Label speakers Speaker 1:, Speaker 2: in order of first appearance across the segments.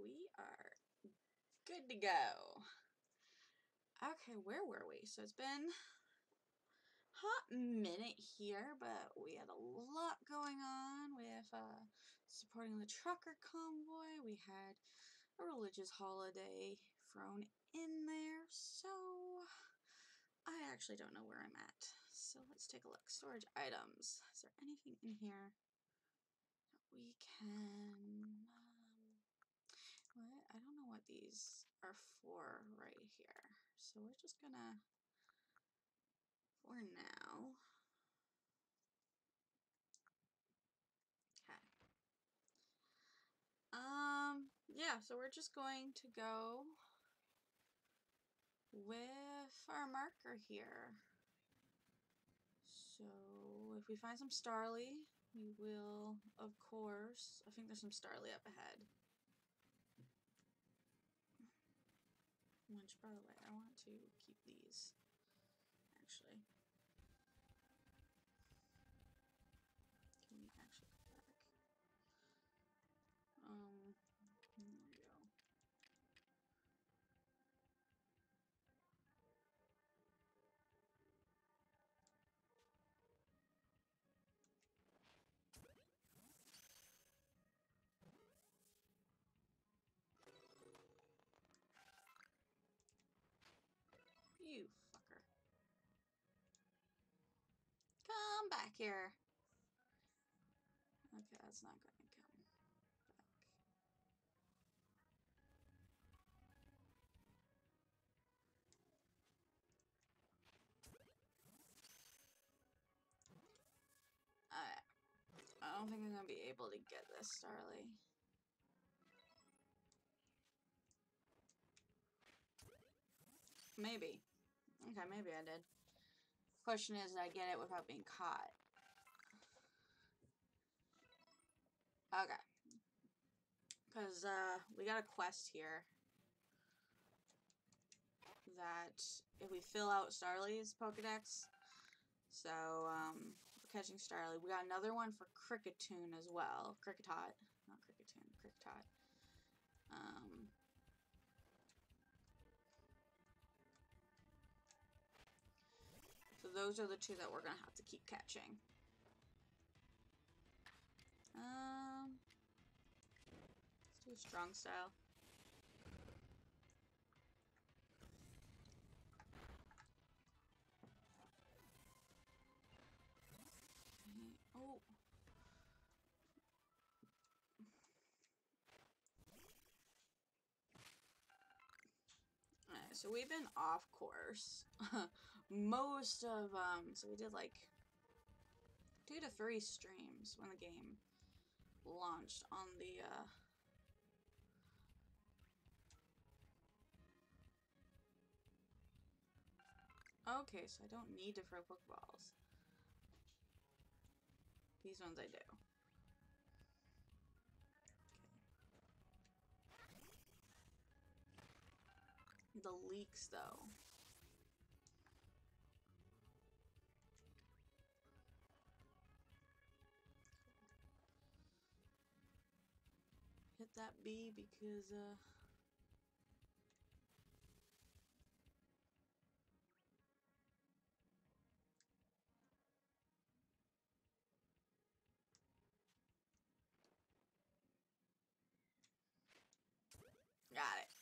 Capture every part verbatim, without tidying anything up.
Speaker 1: we are good to go. Okay, where were we? So it's been a hot minute here, but we had a lot going on with uh, supporting the trucker convoy. We had a religious holiday thrown in there, so I actually don't know where I'm at. So let's take a look. Storage items. Is there anything in here that we can... Um, what? I don't know what these are for right here. So we're just gonna, for now... Okay. Um, yeah, so we're just going to go with our marker here. So if we find some Starly, we will, of course, I think there's some Starly up ahead. Which, by the way, I want to keep these, actually. Can we actually go back? Um, there we go. You fucker. Come back here. Okay, that's not going to come back. Alright. I don't think I'm going to be able to get this Starly. Maybe. Okay, maybe I did. Question is, did I get it without being caught? Okay. Because, uh, we got a quest here that if we fill out Starly's Pokedex, so, um, for catching Starly, we got another one for Cricketune as well. Cricketot. Not Cricketune, Cricketot. Um... So those are the two that we're gonna have to keep catching. Um, let's do a strong style. Oh. Alright, so we've been off course. Most of, um, so we did like two to three streams when the game launched on the, uh, okay, so I don't need to throw Pokeballs. These ones I do. Okay. The leaks, though. Hit that B because, uh... got it.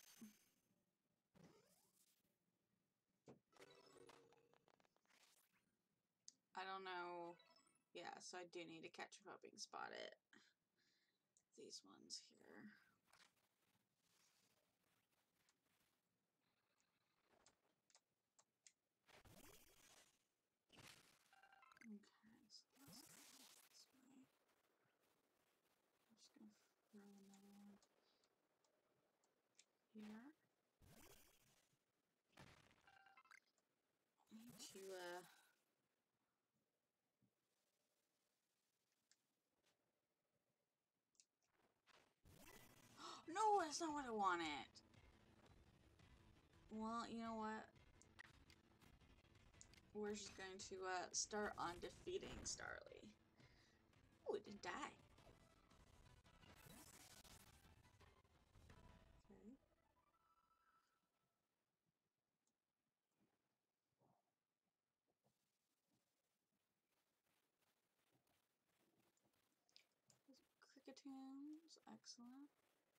Speaker 1: I don't know. Yeah, so I do need to catch without being spotted. These ones here. Okay, so let's go this way. I'm just gonna throw another one here. I need to, uh... no, that's not what I wanted! Well, you know what? We're just going to, uh, start on defeating Starly. Oh, it didn't die. tunes. Excellent.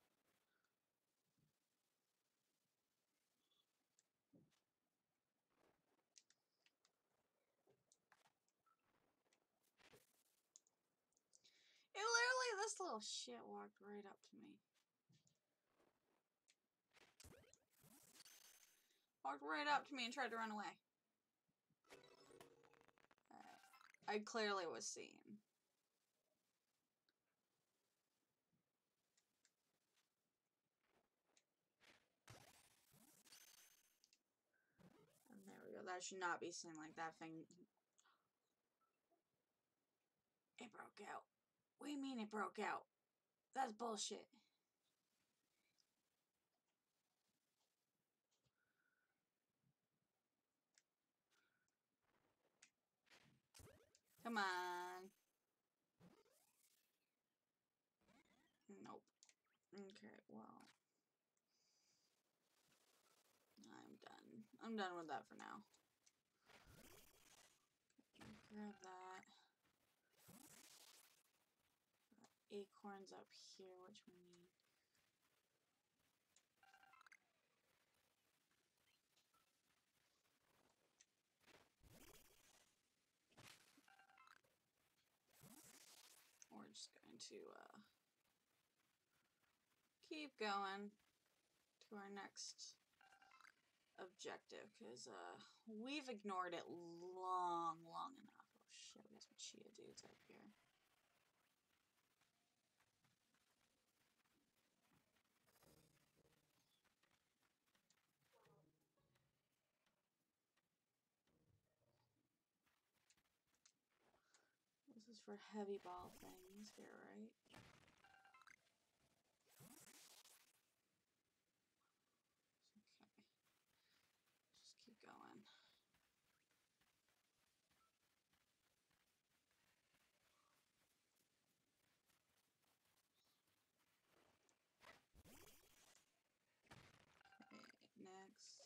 Speaker 1: It literally, this little shit walked right up to me. Walked right up to me and tried to run away. Alright. I clearly was seen. And there we go. That should not be seen like that thing. It broke out. What do you mean it broke out? That's bullshit. Come on. Nope. Okay, well. I'm done. I'm done with that for now. Grab that. Got acorns up here, which we need. We're just going to uh, keep going to our next objective, because uh, we've ignored it long, long enough. Oh shit, we got some chia dudes up here. This is for heavy ball things here, right? Okay. Just keep going. Okay, next.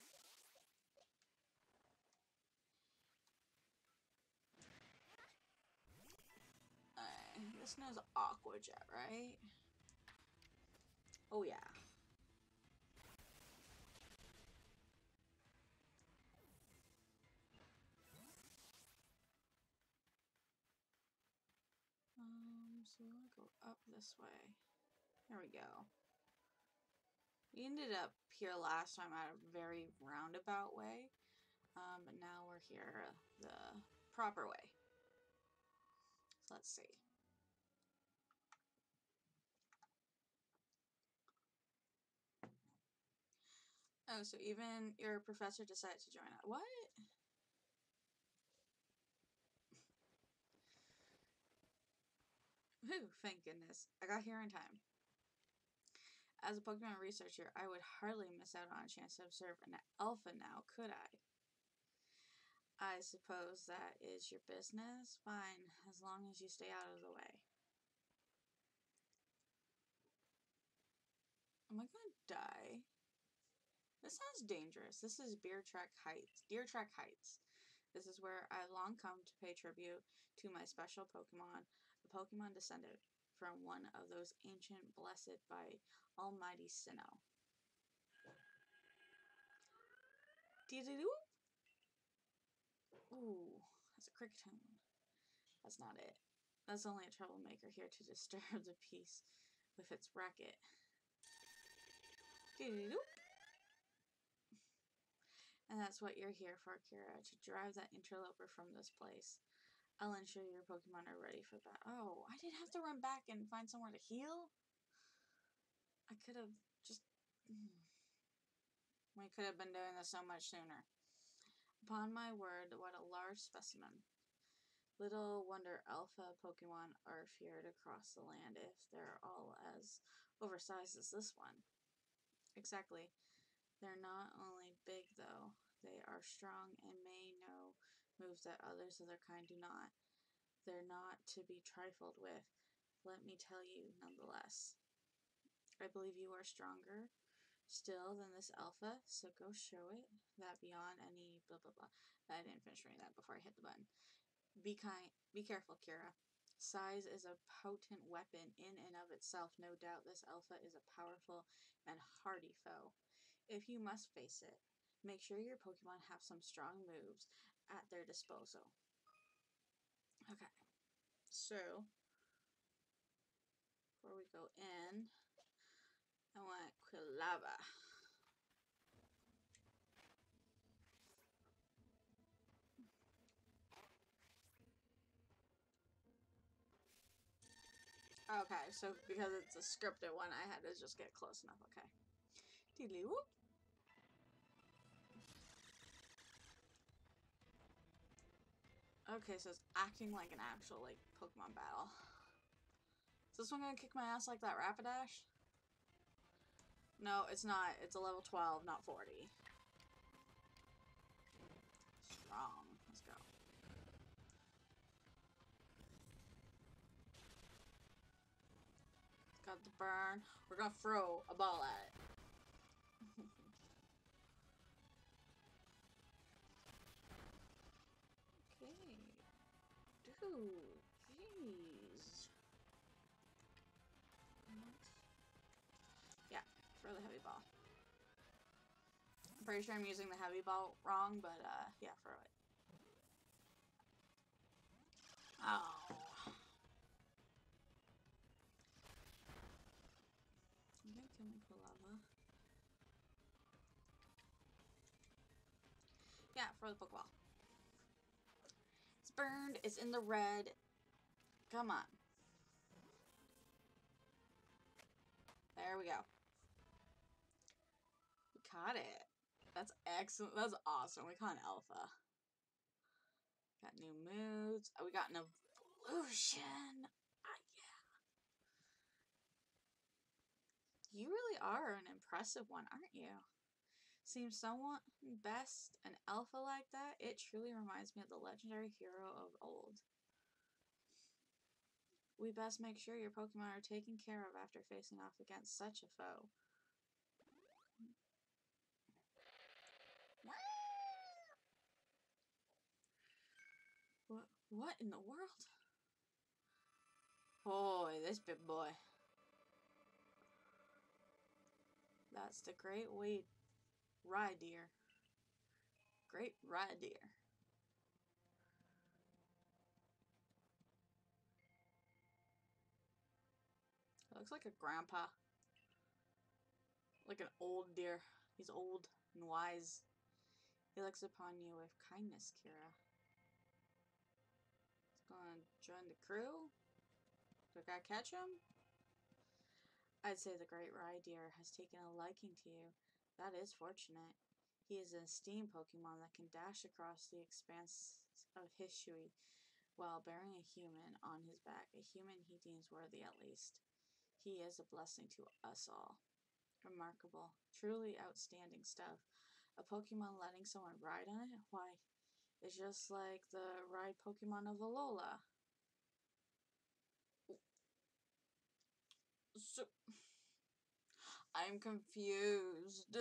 Speaker 1: Alright, this knows Aqua Jet, right? Oh yeah. Um, so we want to go up this way. There we go. We ended up here last time at a very roundabout way, um, but now we're here the proper way. So let's see. Oh, so even your professor decided to join us. What? Whew, thank goodness. I got here in time. As a Pokemon researcher, I would hardly miss out on a chance to observe an alpha now, could I? I suppose that is your business? Fine, as long as you stay out of the way. Am I gonna die? This sounds dangerous. This is Deer Track Heights. Deer Track Heights. This is where I've long come to pay tribute to my special Pokemon, a Pokemon descended from one of those ancient blessed by Almighty Sinnoh. Dee-doo-doo? Ooh, that's a Cricketune. That's not it. That's only a troublemaker here to disturb the peace with its racket. Dee-doo-doo? And that's what you're here for, Kira, to drive that interloper from this place. I'll ensure your Pokemon are ready for that. Oh, I didn't have to run back and find somewhere to heal? I could have just... We could have been doing this so much sooner. Upon my word, what a large specimen. Little wonder alpha Pokemon are feared across the land if they're all as oversized as this one. Exactly. They're not only big, though. They are strong and may know moves that others of their kind do not. They're not to be trifled with, let me tell you, nonetheless. I believe you are stronger still than this alpha, so go show it that beyond any blah blah blah. I didn't finish reading that before I hit the button. Be kind, be careful, Kira. Size is a potent weapon in and of itself. No doubt this alpha is a powerful and hardy foe. If you must face it, make sure your Pokemon have some strong moves at their disposal. Okay, so before we go in, I want Quilava. Okay, so because it's a scripted one, I had to just get close enough. Okay. Diddly whoop. Okay, so it's acting like an actual, like, Pokemon battle. Is this one gonna kick my ass like that Rapidash? No, it's not. It's a level twelve, not forty. Strong. Let's go. Got the burn. We're gonna throw a ball at it. Okay. Dude. Jeez. Yeah, throw the heavy ball. I'm pretty sure I'm using the heavy ball wrong, but uh, yeah, throw it. Oh. You gonna kill me for lava? Yeah, throw the Pokeball. It's burned. It's in the red. Come on. There we go. We caught it. That's excellent. That's awesome. We caught an alpha. Got new moods. Oh, we got an evolution. Ah, yeah. You really are an impressive one, aren't you? Seems somewhat best an alpha like that. It truly reminds me of the legendary hero of old. We best make sure your Pokemon are taken care of after facing off against such a foe. What, what in the world? Boy, this big boy. That's the great weight Rhydeer. Great Rhydeer. It looks like a grandpa. Like an old deer. He's old and wise. He looks upon you with kindness, Kira. He's gonna join the crew? Do I gotta catch him? I'd say the great Rhydeer has taken a liking to you. That is fortunate. He is an esteemed Pokemon that can dash across the expanse of history while bearing a human on his back. A human he deems worthy at least. He is a blessing to us all. Remarkable. Truly outstanding stuff. A Pokemon letting someone ride on it? Why, it's just like the ride Pokemon of Alola. So, I'm confused.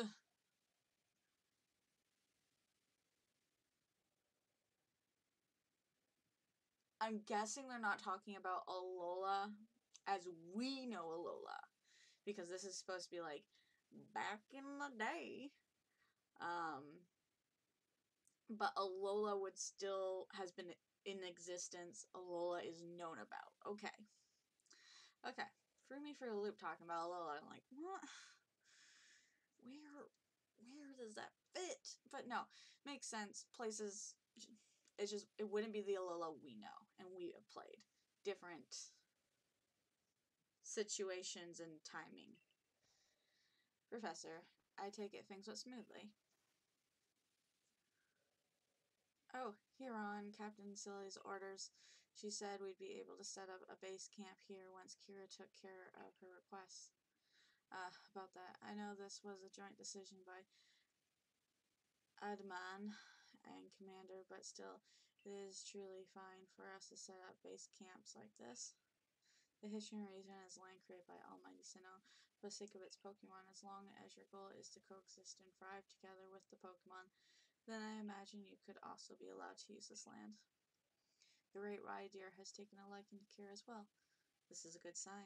Speaker 1: I'm guessing they're not talking about Alola as we know Alola. Because this is supposed to be like back in the day. Um, but Alola would still has been in existence. Alola is known about. Okay. Okay. Threw me for a loop talking about Alola. I'm like, what? Where where does that fit? But no, makes sense. Places it's just it wouldn't be the Alola we know and we have played. Different situations and timing. Professor, I take it things went smoothly. Oh, here on Captain Silly's orders, she said we'd be able to set up a base camp here once Kira took care of her requests. Uh, about that, I know this was a joint decision by Adman and Commander, but still, it is truly fine for us to set up base camps like this. The Hishun region is land created by Almighty Sinnoh for the sake of its Pokemon. As long as your goal is to coexist and thrive together with the Pokemon, then I imagine you could also be allowed to use this land. The great rye deer has taken a liking to Kira as well. This is a good sign.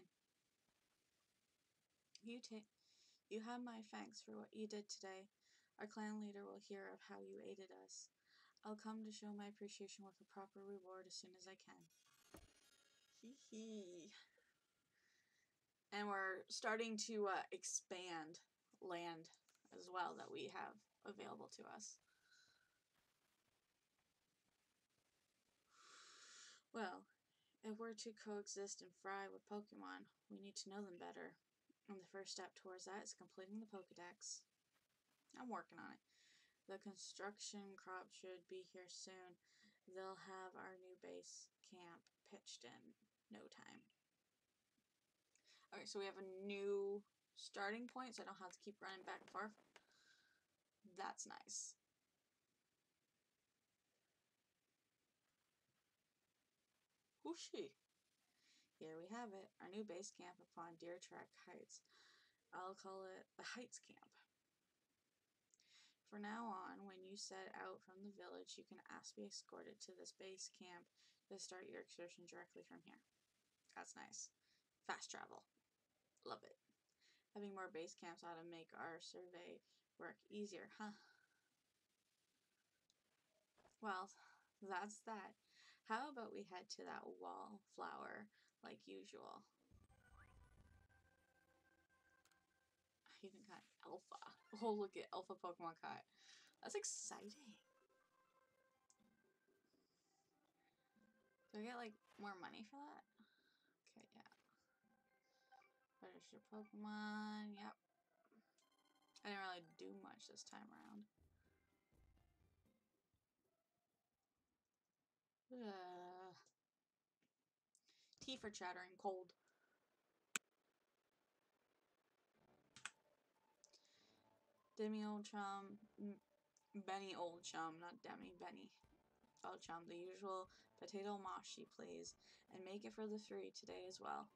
Speaker 1: You take, you have my thanks for what you did today. Our clan leader will hear of how you aided us. I'll come to show my appreciation with a proper reward as soon as I can. Hee hee. And we're starting to uh, expand land as well that we have available to us. Well, if we're to coexist and fry with Pokemon, we need to know them better. And the first step towards that is completing the Pokedex. I'm working on it. The construction crop should be here soon. They'll have our new base camp pitched in no time. Okay, so we have a new starting point, so I don't have to keep running back and forth. That's nice. Who's she? Here we have it, our new base camp upon Deer Track Heights. I'll call it the Heights Camp. From now on, when you set out from the village, you can ask to be escorted to this base camp to start your excursion directly from here. That's nice. Fast travel. Love it. Having more base camps ought to make our survey work easier, huh? Well, that's that. How about we head to that wallflower like usual? I even got Alpha. Oh, look at Alpha Pokemon caught. That's exciting. Do I get like more money for that? Okay, yeah. Register Pokemon. Yep. I didn't really do much this time around. Uh, T for chattering. Cold. Demi old chum. Benny old chum. Not Demi. Benny. Old chum. The usual potato moshi, please. And make it for the three today as well.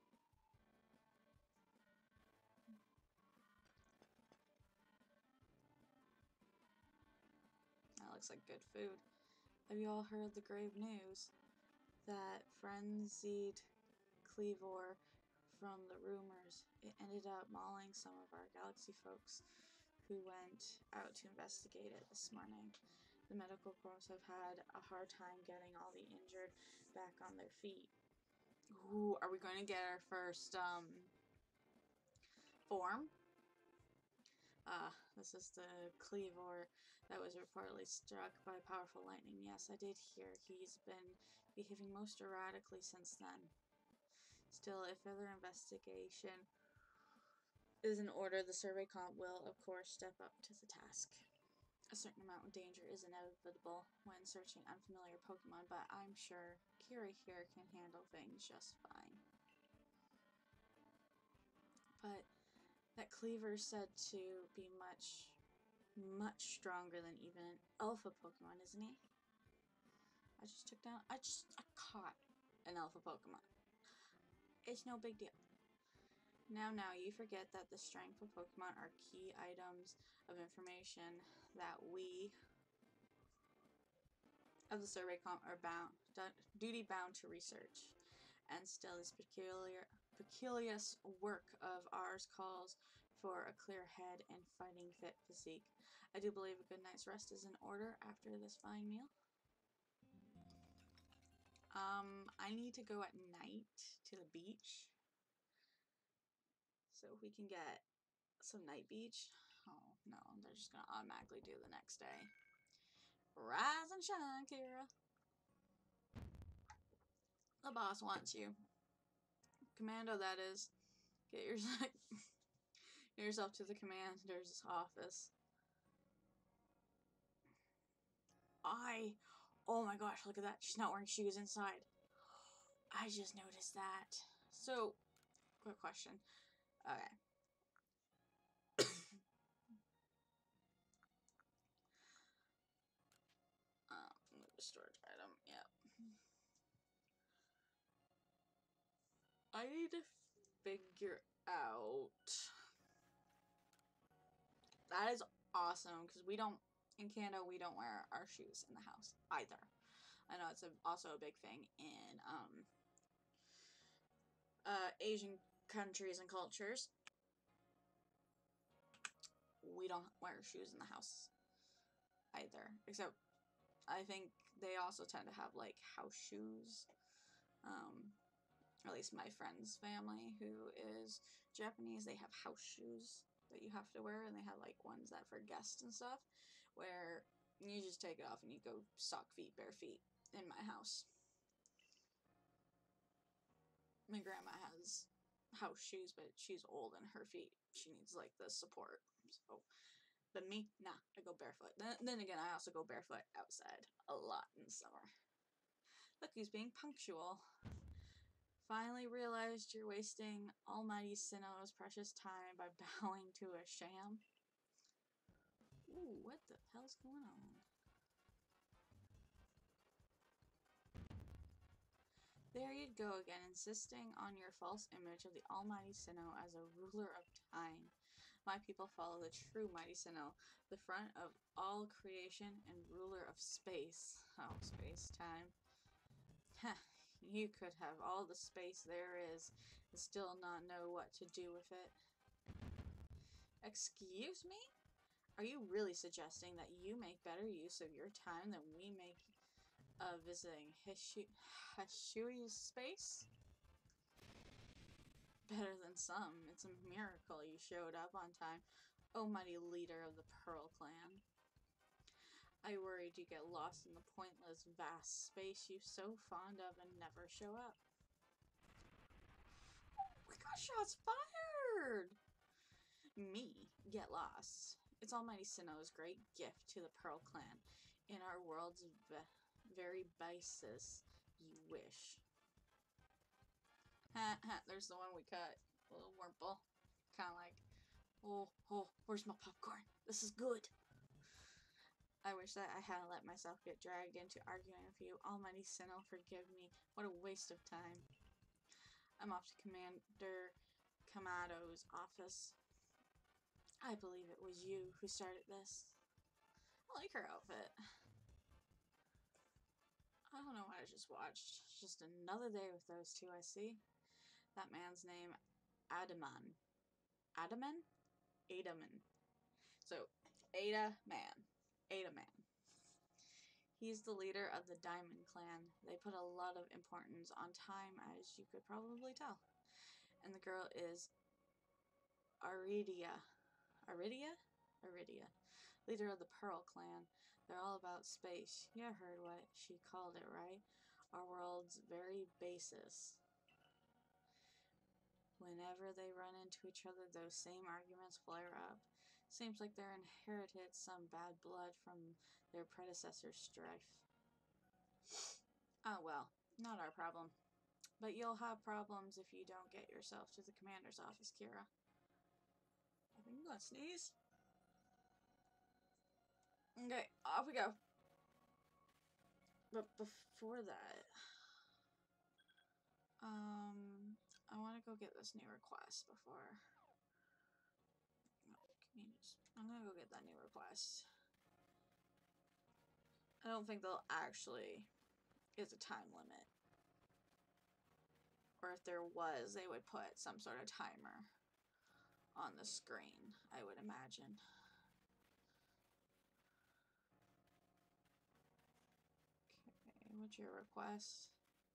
Speaker 1: That looks like good food. Have you all heard the grave news? That frenzied Cleavor from the rumors. It ended up mauling some of our galaxy folks who went out to investigate it this morning. The medical corps have had a hard time getting all the injured back on their feet. Ooh, are we going to get our first um, form? Ah, this is the Cleavor that was reportedly struck by powerful lightning. Yes, I did hear he's been behaving most erratically since then. Still, if further investigation is in order, the survey comp will, of course, step up to the task. A certain amount of danger is inevitable when searching unfamiliar Pokemon, but I'm sure Kira here can handle things just fine. But that Cleaver's said to be much, much stronger than even an Alpha Pokemon, isn't he? I just took down, I just, I caught an Alpha Pokemon. It's no big deal. Now, now, you forget that the strength of Pokemon are key items of information that we of the survey comp are bound, duty bound to research. And still, this peculiar, peculiar work of ours calls for a clear head and fighting fit physique. I do believe a good night's rest is in order after this fine meal. Um, I need to go at night to the beach. So we can get some night beach. Oh, no, they're just gonna automatically do the next day. Rise and shine, Kira. The boss wants you. Commando, that is. Get yourself, get yourself to the commander's office. I... Oh my gosh, look at that. She's not wearing shoes inside. I just noticed that. So, quick question. Okay. um, move a storage item. Yep. I need to figure out... That is awesome, because we don't... In Canada, we don't wear our shoes in the house, either. I know it's a, also a big thing in um, uh, Asian countries and cultures. We don't wear shoes in the house either, except I think they also tend to have like house shoes. Um, at least my friend's family, who is Japanese, they have house shoes that you have to wear, and they have like ones that for guests and stuff, where you just take it off and you go sock feet, bare feet in my house. My grandma has house shoes, but she's old and her feet, she needs like the support. So, but me, nah, I go barefoot. Then, then again, I also go barefoot outside a lot in the summer. Look who's being punctual. Finally realized you're wasting Almighty Sinnoh's precious time by bowing to a sham. Ooh, what the hell's going on? There you'd go again, insisting on your false image of the Almighty Sinnoh as a ruler of time. My people follow the true Mighty Sinnoh, the front of all creation and ruler of space. Oh, space, time. Heh, you could have all the space there is and still not know what to do with it. Excuse me? Are you really suggesting that you make better use of your time than we make of visiting Hishui's space? Better than some. It's a miracle you showed up on time, oh mighty leader of the Pearl Clan. I worried you get lost in the pointless, vast space you so fond of and never show up. We got shots fired! Me, get lost. It's Almighty Sinnoh's great gift to the Pearl Clan. In our world's very basis, you wish. Ha ha, there's the one we cut. A little Wurmple. Kinda like, oh, oh, where's my popcorn? This is good. I wish that I hadn't let myself get dragged into arguing with you. Almighty Sinnoh, forgive me. What a waste of time. I'm off to Commander Kamado's office. I believe it was you who started this. I like her outfit. I don't know what I just watched. It's just another day with those two, I see. That man's name, Adaman. Adaman? Adaman. So, Ada Man. Ada Man. He's the leader of the Diamond Clan. They put a lot of importance on time, as you could probably tell. And the girl is Aridia. Aridia? Aridia. Leader of the Pearl Clan. They're all about space. You heard what she called it, right? Our world's very basis. Whenever they run into each other, those same arguments flare up. Seems like they're inherited some bad blood from their predecessor's strife. Oh well, not our problem. But you'll have problems if you don't get yourself to the commander's office, Kira. I think I'm gonna sneeze. Okay, off we go. But before that, um, I want to go get this new request before. Oh, can you just, I'm gonna go get that new request. I don't think they'll actually is a time limit. Or if there was, they would put some sort of timer on the screen, I would imagine. Okay, what's your request?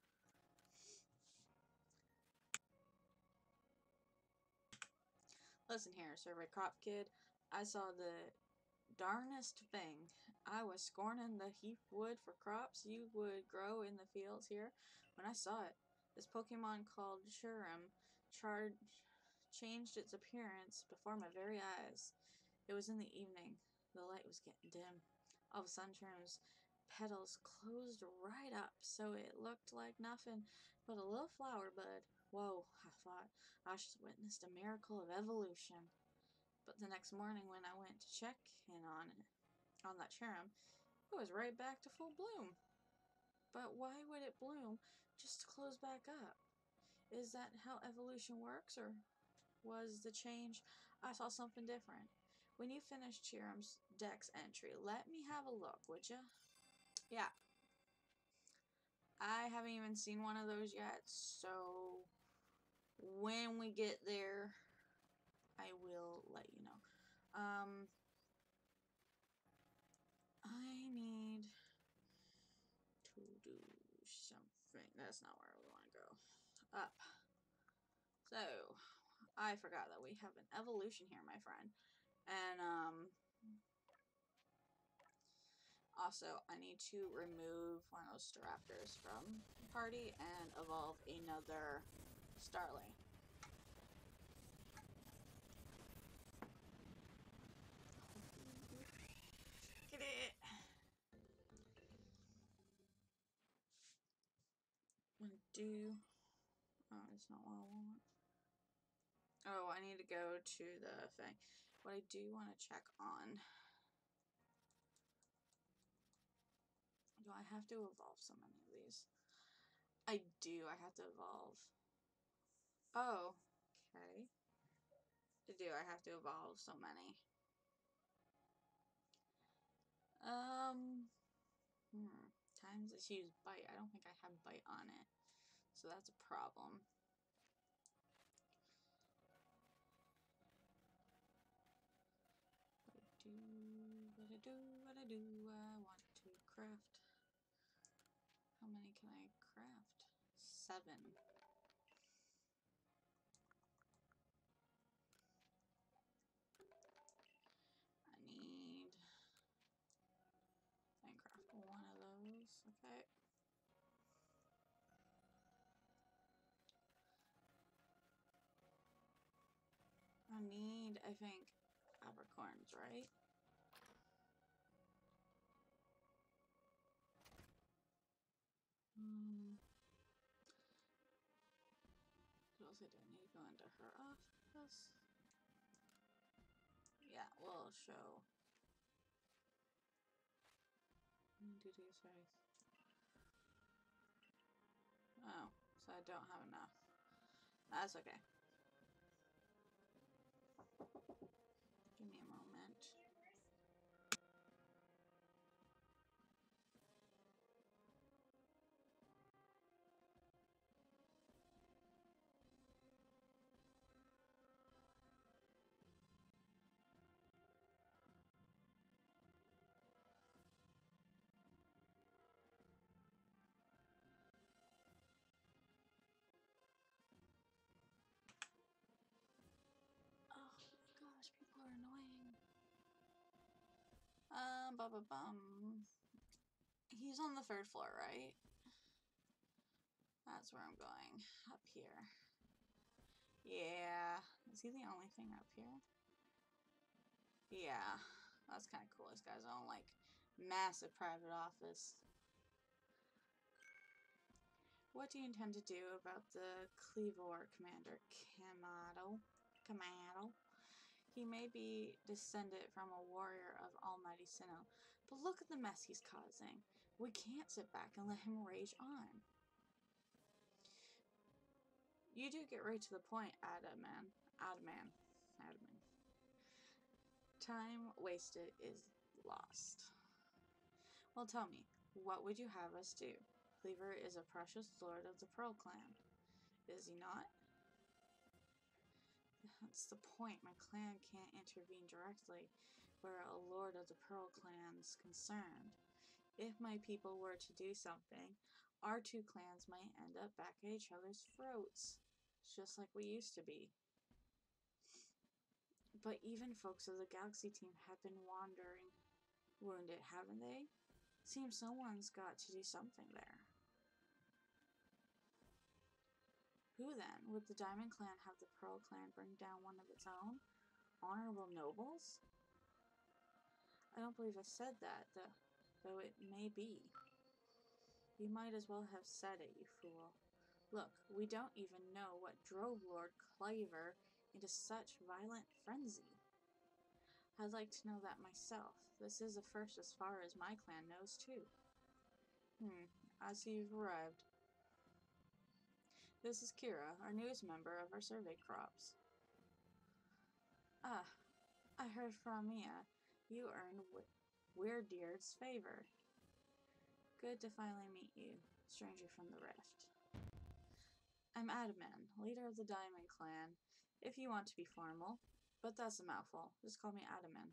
Speaker 1: Listen here, Survey Crop Kid. I saw the darnest thing. I was scorning the heaped wood for crops you would grow in the fields here when I saw it. This Pokemon called Shurim charged, changed its appearance before my very eyes. It was in the evening. The light was getting dim. All of a sudden, Shurim's petals closed right up, so it looked like nothing but a little flower bud. Whoa, I thought. I just witnessed a miracle of evolution. But the next morning when I went to check in on it, on that Shurim, it was right back to full bloom. But why would it bloom just to close back up? Is that how evolution works, or was the change I saw something different? When you finish Shurim's Dex entry, let me have a look, would ya? Yeah. I haven't even seen one of those yet, so when we get there, I will let you know. Um, I need to do something. That's not where we want to go. Up. So, I forgot that we have an evolution here, my friend. And, um, also, I need to remove one of those Staraptors from the party and evolve another Starly. Get it! Want to do... Oh, it's not what I want. Oh, I need to go to the thing. What I do want to check on... Do I have to evolve so many of these? I do. I have to evolve. Oh, okay. I do. I have to evolve so many. Um, hmm. Times let's use bite. I don't think I have bite on it. So that's a problem. What I do, what I do, what I do. I want to craft. How many can I craft? Seven. I need... I can craft one of those. Okay. I need, I think, apricorns, right? Hmm. What else I do? I need to go into her office. Yeah, we'll show. Do these guys. Oh, so I don't have enough. That's okay. Give me a moment. Oh my gosh, people are annoying. Um, bum bum bum. He's on the third floor, right? That's where I'm going. Up here. Yeah. Is he the only thing up here? Yeah. That's kind of cool. This guy's own, like, massive private office. What do you intend to do about the Cleavor commander, Kamado? Kamado? He may be descended from a warrior of Almighty Sinnoh, but look at the mess he's causing. We can't sit back and let him rage on. You do get right to the point, Adaman. Adaman. Adaman. Time wasted is lost. Well, tell me, what would you have us do? Cleaver is a precious lord of the Pearl Clan, is he not? That's the point. My clan can't intervene directly where a lord of the Pearl Clan's concerned. If my people were to do something, our two clans might end up back at each other's throats, just like we used to be. But even folks of the Galaxy team have been wandering wounded, haven't they? Seems someone's got to do something there. Who then? Would the Diamond Clan have the Pearl Clan bring down one of its own? Honorable nobles? I don't believe I said that, though, though it may be. You might as well have said it, you fool. Look, we don't even know what drove Lord Cleaver into such violent frenzy. I'd like to know that myself. This is a first as far as my clan knows, too. Hmm, I see you've arrived. This is Kira, our newest member of our survey crops. Ah, I heard from Mia. You earned Weirdeard's favor. Good to finally meet you. stranger from the rift. I'm Adaman, leader of the Diamond Clan, if you want to be formal, but that's a mouthful. Just call me Adaman.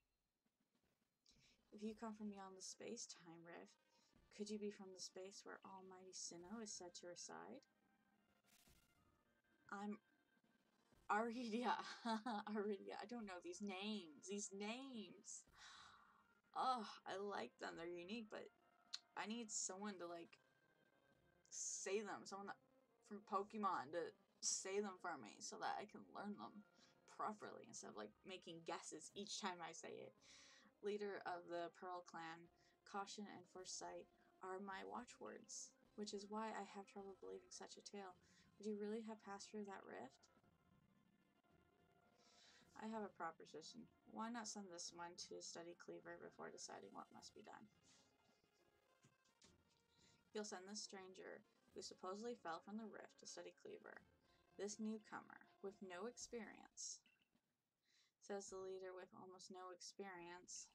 Speaker 1: If you come from beyond the space-time rift, could you be from the space where Almighty Sinnoh is said to reside? I'm Aridia. Aridia. I don't know these names. These names. Oh, I like them. They're unique, but I need someone to, like, say them. Someone that, from Pokemon to say them for me so that I can learn them properly instead of, like, making guesses each time I say it. Leader of the Pearl Clan, caution and foresight are my watchwords, which is why I have trouble believing such a tale. Would you really have passed through that rift? I have a proposition. Why not send this one to study Cleaver before deciding what must be done? You'll send this stranger, who supposedly fell from the rift, to study Cleaver. This newcomer, with no experience, says the leader with almost no experience.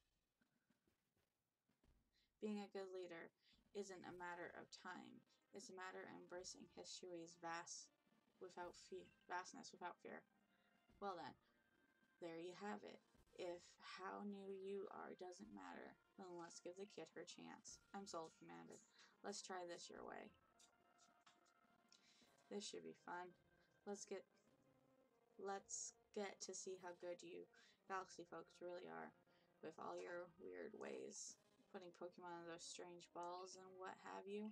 Speaker 1: Being a good leader isn't a matter of time. It's a matter of embracing history's vast, without fear, vastness without fear. Well then, there you have it. If how new you are doesn't matter, then let's give the kid her chance. I'm sold, Commander. Let's try this your way. This should be fun. Let's get let's get to see how good you Galaxy folks really are, with all your weird ways, putting Pokemon in those strange balls and what have you.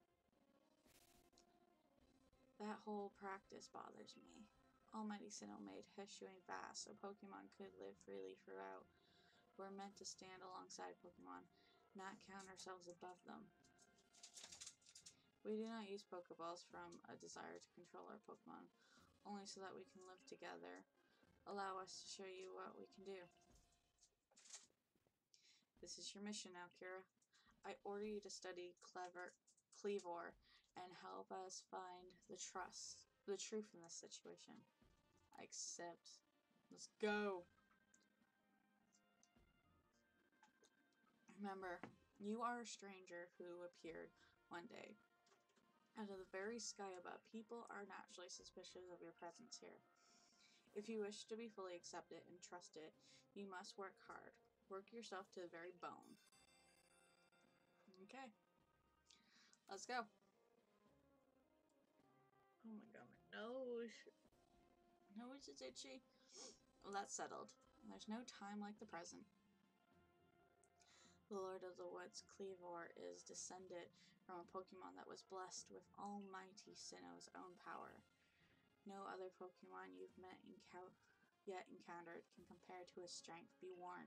Speaker 1: That whole practice bothers me. Almighty Sinnoh made Hishuing vast so Pokemon could live freely throughout. We're meant to stand alongside Pokemon, not count ourselves above them. We do not use Pokeballs from a desire to control our Pokemon, only so that we can live together. Allow us to show you what we can do. This is your mission now, Kira. I order you to study Clever Cleavor and help us find the trust, the truth in this situation. I accept. Let's go. Remember, you are a stranger who appeared one day out of the very sky above. People are naturally suspicious of your presence here. If you wish to be fully accepted and trusted, you must work hard. Work yourself to the very bone. Okay. Let's go. Oh my god, my nose. Nose is itchy. Well, that's settled. There's no time like the present. The Lord of the Woods, Cleavor, is descended from a Pokemon that was blessed with Almighty Sinnoh's own power. No other Pokemon you've met encou yet encountered can compare to his strength. Be warned.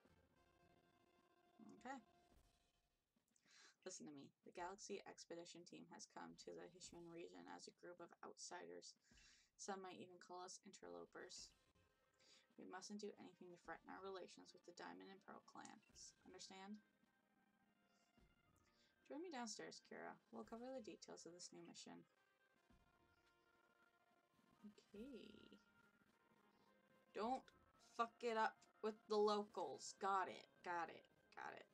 Speaker 1: Okay. Listen to me. The Galaxy Expedition Team has come to the Hishuin region as a group of outsiders. Some might even call us interlopers. We mustn't do anything to threaten our relations with the Diamond and Pearl clans. Understand? Join me downstairs, Kira. We'll cover the details of this new mission. Okay. Don't fuck it up with the locals. Got it. Got it. Got it.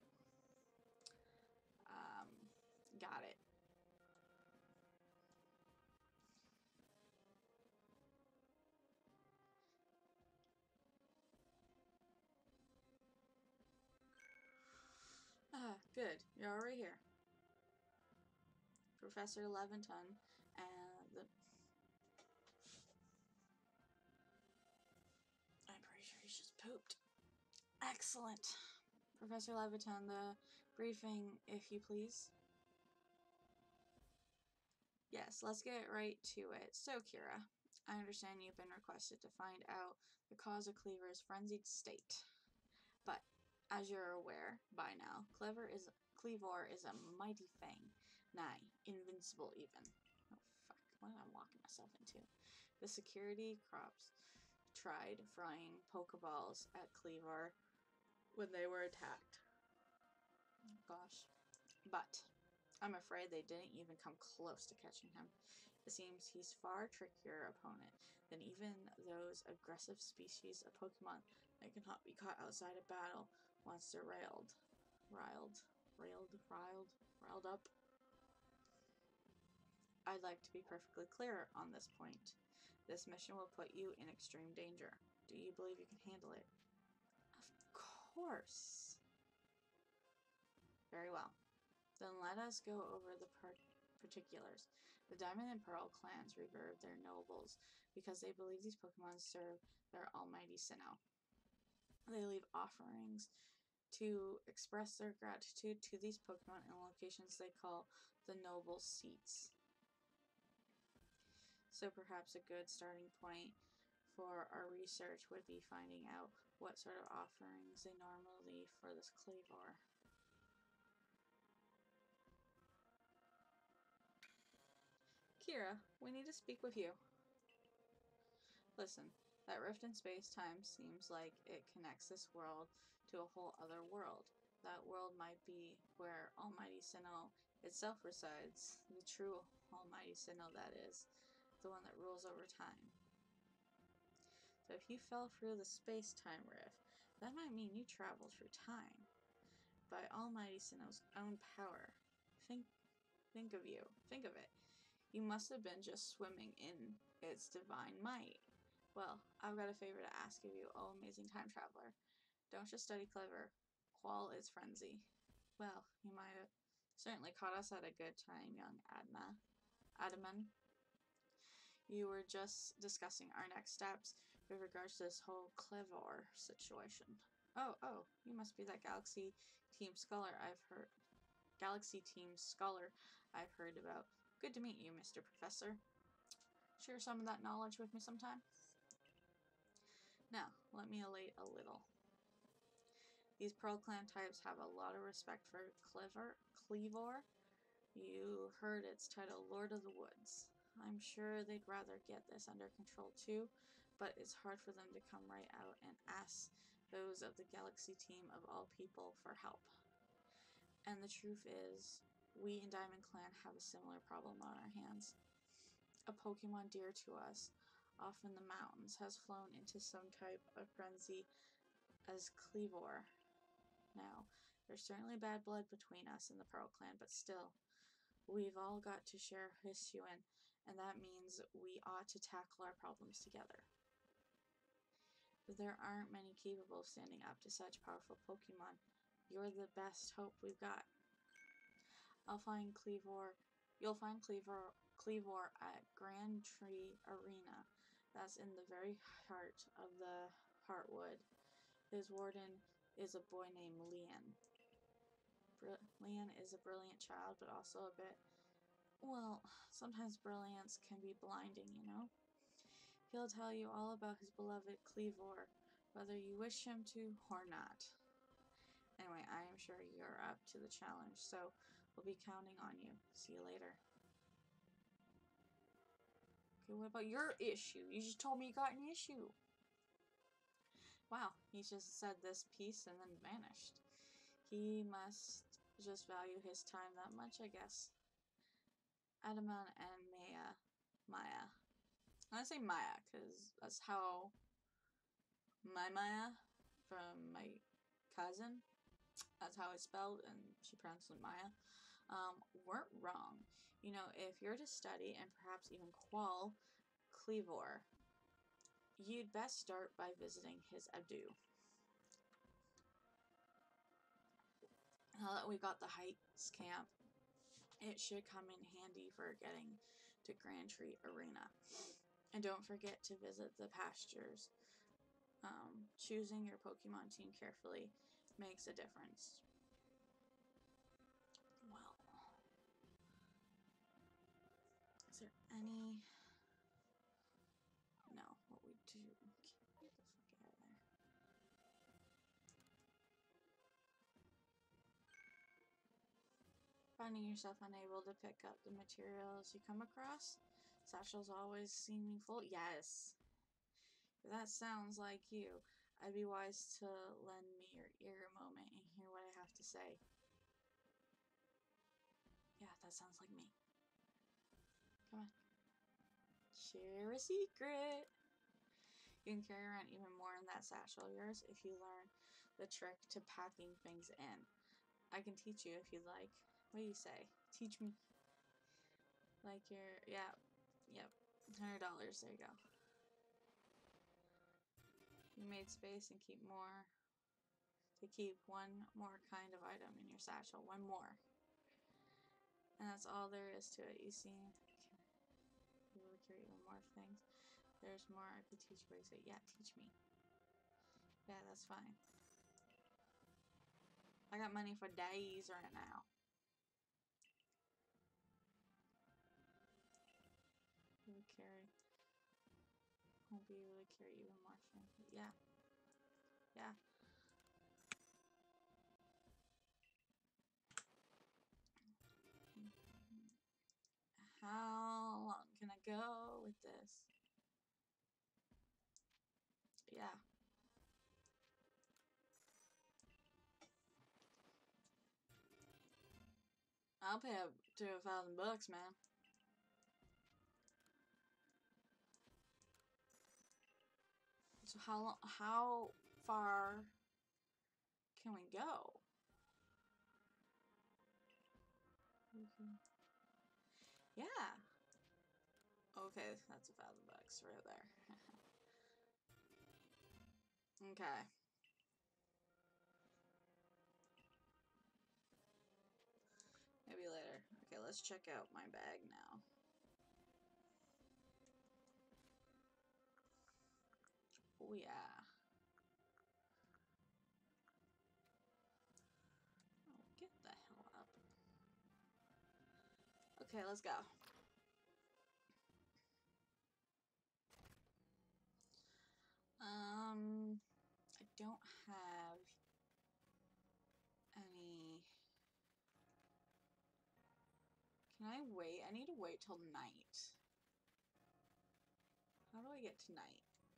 Speaker 1: Um, got it. Ah, good. You're already here. Professor Leviton and the... I'm pretty sure he's just pooped. Excellent. Professor Leviton, the briefing, if you please. Yes, let's get right to it. So, Kira, I understand you've been requested to find out the cause of Cleaver's frenzied state. But, as you're aware by now, Cleaver is, Cleavor is a mighty fang. Nigh, invincible even. Oh, fuck. What am I walking myself into? The security crops tried throwing Pokeballs at Cleavor when they were attacked. Oh, gosh. But I'm afraid they didn't even come close to catching him. It seems he's far trickier opponent than even those aggressive species of Pokemon that cannot be caught outside of battle once they're railed. Riled. Railed. Riled. Riled up. I'd like to be perfectly clear on this point. This mission will put you in extreme danger. Do you believe you can handle it? Of course. Very well. Then let us go over the par particulars. The Diamond and Pearl clans revere their nobles because they believe these Pokemon serve their almighty Sinnoh. They leave offerings to express their gratitude to these Pokemon in locations they call the noble seats. So perhaps a good starting point for our research would be finding out what sort of offerings they normally leave for this Kleavor. Kira, we need to speak with you. Listen, that rift in space-time seems like it connects this world to a whole other world. That world might be where Almighty Sinnoh itself resides, the true Almighty Sinnoh, that is, the one that rules over time. So if you fell through the space-time rift, that might mean you traveled through time. By Almighty Sinnoh's own power. Think, think of you. Think of it. You must have been just swimming in its divine might. Well, I've got a favor to ask of you, oh amazing time traveler. Don't just study clever. Qual is frenzy. Well, you might have certainly caught us at a good time, young Adma. Adaman. You were just discussing our next steps with regards to this whole Kleavor situation. Oh, oh, you must be that Galaxy Team Scholar I've heard. Galaxy Team Scholar I've heard about. Good to meet you, Mister Professor. Share some of that knowledge with me sometime. Now, let me elate a little. These Pearl Clan types have a lot of respect for Kleavor. Kleavor. You heard its title, Lord of the Woods. I'm sure they'd rather get this under control too, but it's hard for them to come right out and ask those of the Galaxy team of all people for help. And the truth is, we in Diamond Clan have a similar problem on our hands. A Pokemon dear to us, off in the mountains, has flown into some type of frenzy as Kleavor. Now, there's certainly bad blood between us and the Pearl Clan, but still, we've all got to share Hisuian, and that means we ought to tackle our problems together. But there aren't many capable of standing up to such powerful Pokemon. You're the best hope we've got. I'll find Kleavor. You'll find Kleavor, Kleavor at Grand Tree Arena. That's in the very heart of the Heartwood. His warden is a boy named Leon. Br Leon is a brilliant child, but also a bit, well, sometimes brilliance can be blinding, you know? He'll tell you all about his beloved Kleavor, whether you wish him to or not. Anyway, I am sure you're up to the challenge, so we'll be counting on you. See you later. Okay, what about your issue? You just told me you got an issue. Wow, he just said this piece and then vanished. He must just value his time that much, I guess. Adaman and Maya. Maya. I say Maya because that's how my Maya from my cousin, that's how it's spelled, and she pronounced it Maya, um, weren't wrong. You know, if you're to study and perhaps even qual Kleavor, you'd best start by visiting his Abdu. Now that we got the Heights camp, it should come in handy for getting to Grand Tree Arena. And don't forget to visit the pastures. Um, choosing your Pokemon team carefully makes a difference. Well, is there any... No, what we do... Get the fuck out of there. Finding yourself unable to pick up the materials you come across? Satchel's always seeming full? Yes. That sounds like you. I'd be wise to lend me your ear a moment and hear what I have to say. Yeah, that sounds like me. Come on. Share a secret. You can carry around even more in that satchel of yours if you learn the trick to packing things in. I can teach you if you'd like. What do you say? Teach me. Like your, yeah, yep, one hundred dollars, there you go. You made space and keep more, to keep one more kind of item in your satchel, one more. And that's all there is to it. You seem to be able to carry even more things. There's more I could teach you. So yeah, teach me. Yeah, that's fine. I got money for days right now. You will carry. Won't be able to carry even more things. Yeah. Yeah. How long can I go with this? Yeah. I'll pay up to a thousand bucks, man. So how long, how far can we go? Okay. Yeah. Okay, that's a thousand bucks right there. Okay. Maybe later. Okay, let's check out my bag now. Oh yeah. Oh, get the hell up. Okay, let's go. Um, I don't have any. Can I wait? I need to wait till night. How do I get to night?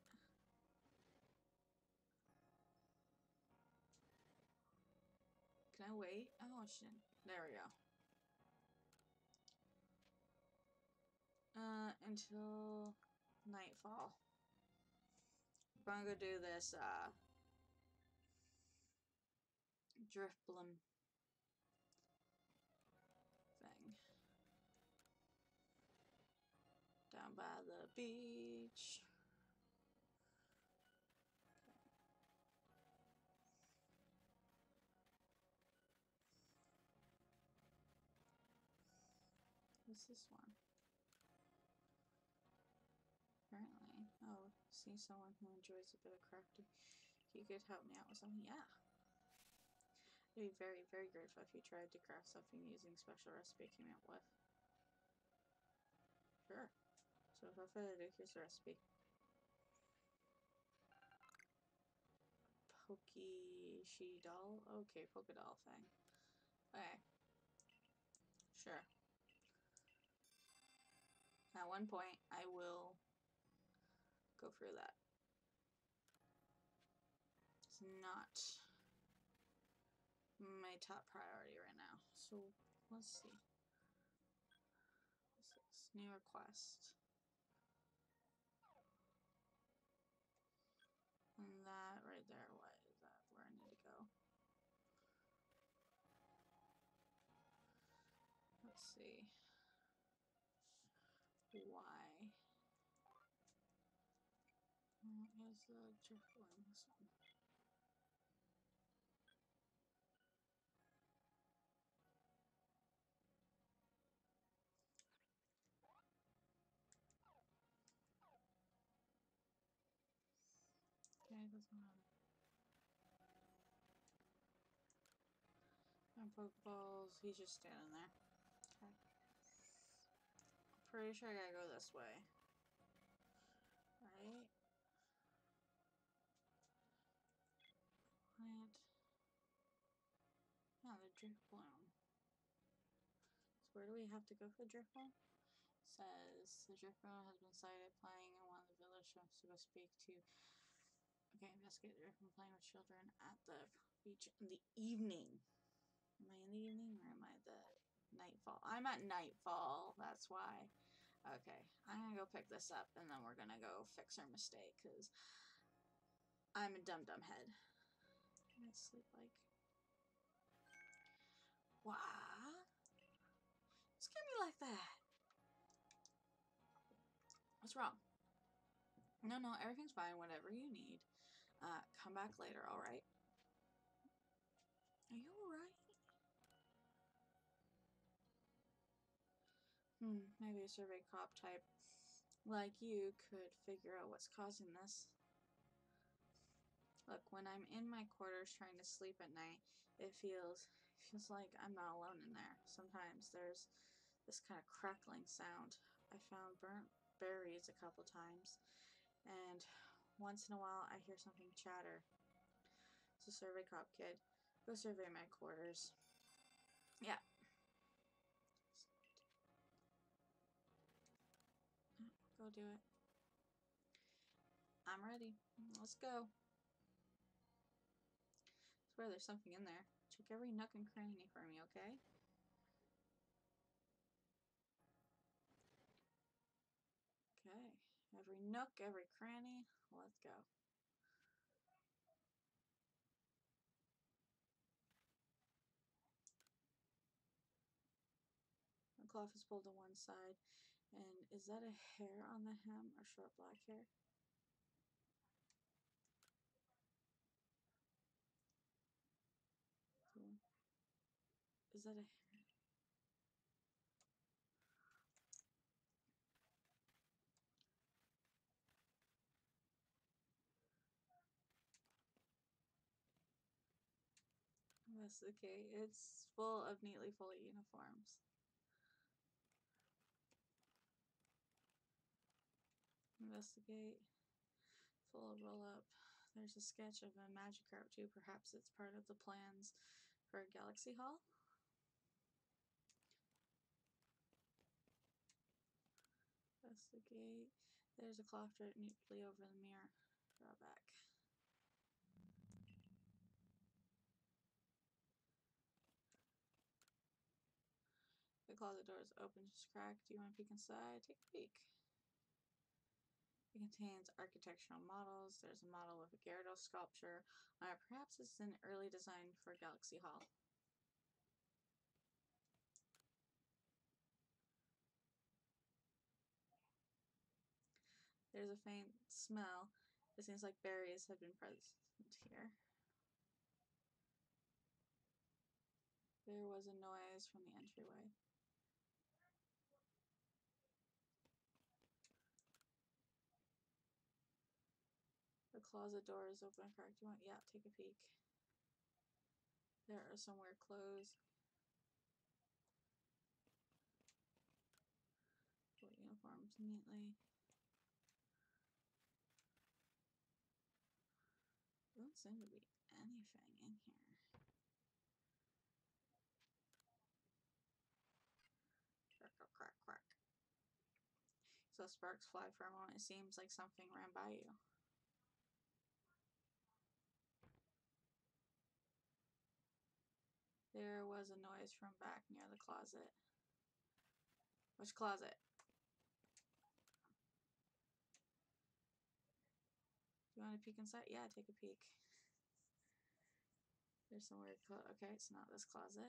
Speaker 1: Can I wait? Oh shit. There we go. Uh, until nightfall. I'm gonna go do this, uh, Drifblim thing. Down by the beach. What's this one? Apparently. Oh, see someone who enjoys a bit of crafting. You could help me out with something? Yeah. I'd be very, very grateful if you tried to craft something using special recipe I came up with. Sure. So without further ado, here's the recipe. Pokey she doll? Okay, polka doll thing. Okay. Sure. At one point, I will go through that. It's not my top priority right now. So, let's see. What's this? New request. And that right there, what is that? Where I need to go? Let's see. Why? What is the drift one? This one. Okay, doesn't matter. And Pokeballs, he's just standing there. Okay. Pretty sure I gotta go this way. Right? What? No, the drift bloom. So where do we have to go for the drift bloom? Says the drift bloom has been sighted playing in one of the village shops to go speak to. Okay, investigate the drift bloom playing with children at the beach in the evening. Am I in the evening or am I the nightfall? I'm at nightfall, that's why. Okay, I'm gonna go pick this up and then we're gonna go fix our mistake because I'm a dumb dumb head. I sleep like. What? Scare me like that. What's wrong? No, no, everything's fine. Whatever you need. Uh, come back later, alright? Are you alright? Hmm, maybe a survey cop type like you could figure out what's causing this. Look, when I'm in my quarters trying to sleep at night, it feels feels like I'm not alone in there. Sometimes there's this kind of crackling sound. I found burnt berries a couple times, and once in a while I hear something chatter. It's a survey cop kid. Go survey my quarters. Yeah. Go do it. I'm ready. Let's go. I swear there's something in there. Check every nook and cranny for me, okay? Okay. Every nook, every cranny. Let's go. The cloth is pulled to one side. And is that a hair on the hem or short black hair? Is that a hair? Yes, okay. It's full of neatly folded uniforms. Investigate. Full roll up. There's a sketch of a magic carp too. Perhaps it's part of the plans for a Galaxy Hall? Investigate. There's a cloth draped neatly over the mirror. Draw back. The closet door is open, just cracked. Do you want to peek inside? Take a peek. It contains architectural models. There's a model of a Gyarados sculpture. Uh, perhaps it's an early design for Galaxy Hall. There's a faint smell. It seems like berries have been present here. There was a noise from the entryway. The closet door is open and cracked. You want? Yeah, take a peek. There are some weird clothes. Put uniforms neatly. Doesn't seem to be anything in here. Crack, crack, crack, crack. So sparks fly for a moment. It seems like something ran by you. There was a noise from back near the closet. Which closet? Do you want to peek inside? Yeah, take a peek. There's some weird clothes. Okay, it's not this closet.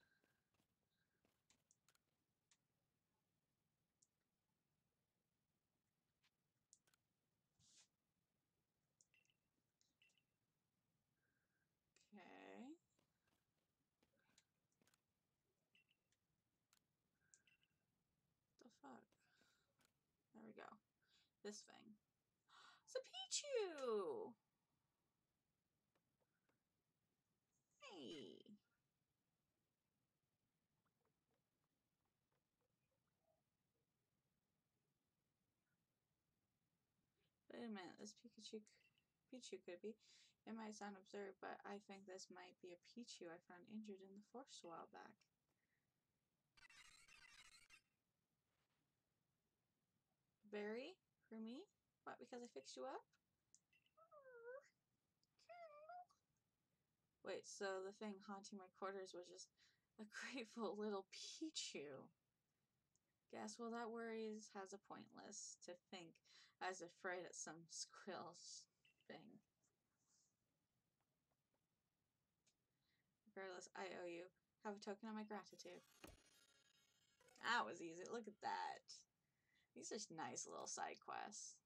Speaker 1: Okay. What the fuck? There we go. This thing. It's a Pichu! Hey! Wait a minute, this Pikachu, Pichu could be. It might sound absurd, but I think this might be a Pichu I found injured in the forest a while back. Berry? For me? What, because I fixed you up? Wait, so the thing haunting my quarters was just a grateful little Pichu. Guess, well, that worries has a pointless to think I was afraid of some squirrel's thing. Regardless, I owe you. Have a token of my gratitude. That was easy. Look at that. These are nice little side quests.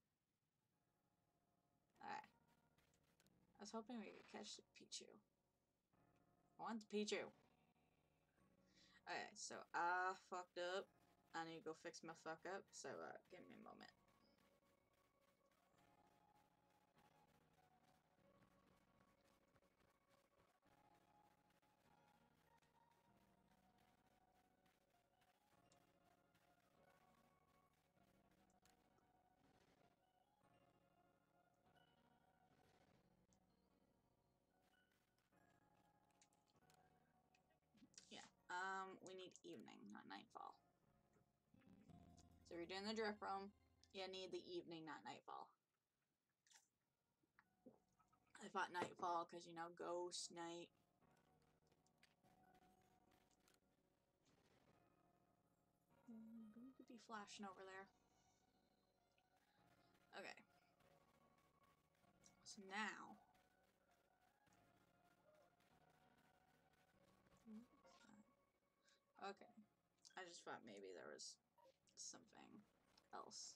Speaker 1: Alright. I was hoping we could catch the Pichu. I want the Pichu. Okay, so I fucked up. I need to go fix my fuck up, so uh, give me a moment. Yeah, um, we need evening, not nightfall. So you're doing the drift room, you need the evening, not nightfall. I thought nightfall because, you know, ghost night. Who could be flashing over there? Okay. So now. Okay. I just thought maybe there was something else.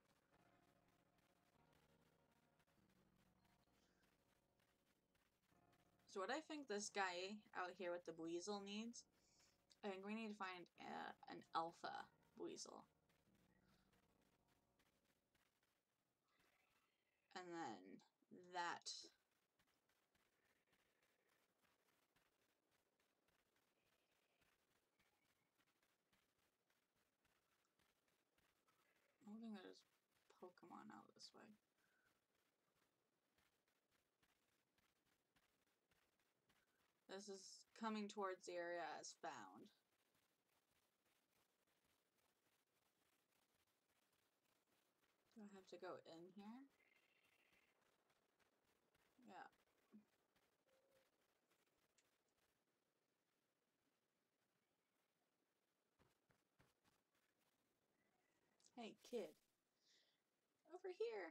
Speaker 1: So what I think this guy out here with the weasel needs, I think we need to find a, an alpha weasel. And then that. I don't think there's Pokemon out this way. This is coming towards the area as found. Do I have to go in here? Yeah. Hey, kid. Over here.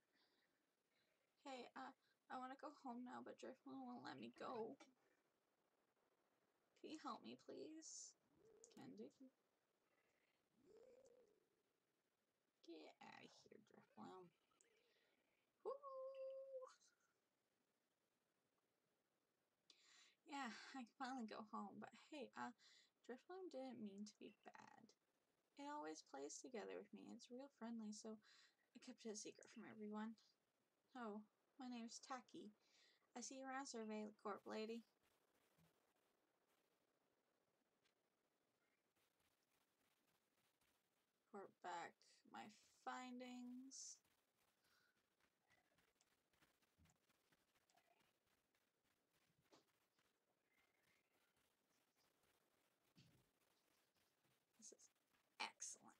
Speaker 1: Hey, uh, I want to go home now, but Driftwood won't let me go. Can you help me, please? Can do. Get out of here, Driftwood. Woo! Yeah, I can finally go home, but hey, uh, Driftwood didn't mean to be bad. It always plays together with me. It's real friendly, so I kept it a secret from everyone. Oh, my name's Tacky. I see you around, Survey Corp lady. Report back my findings. This is excellent.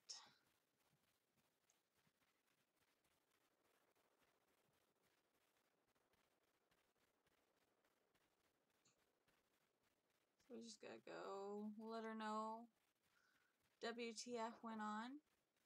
Speaker 1: So we just gotta go let her know W T F went on.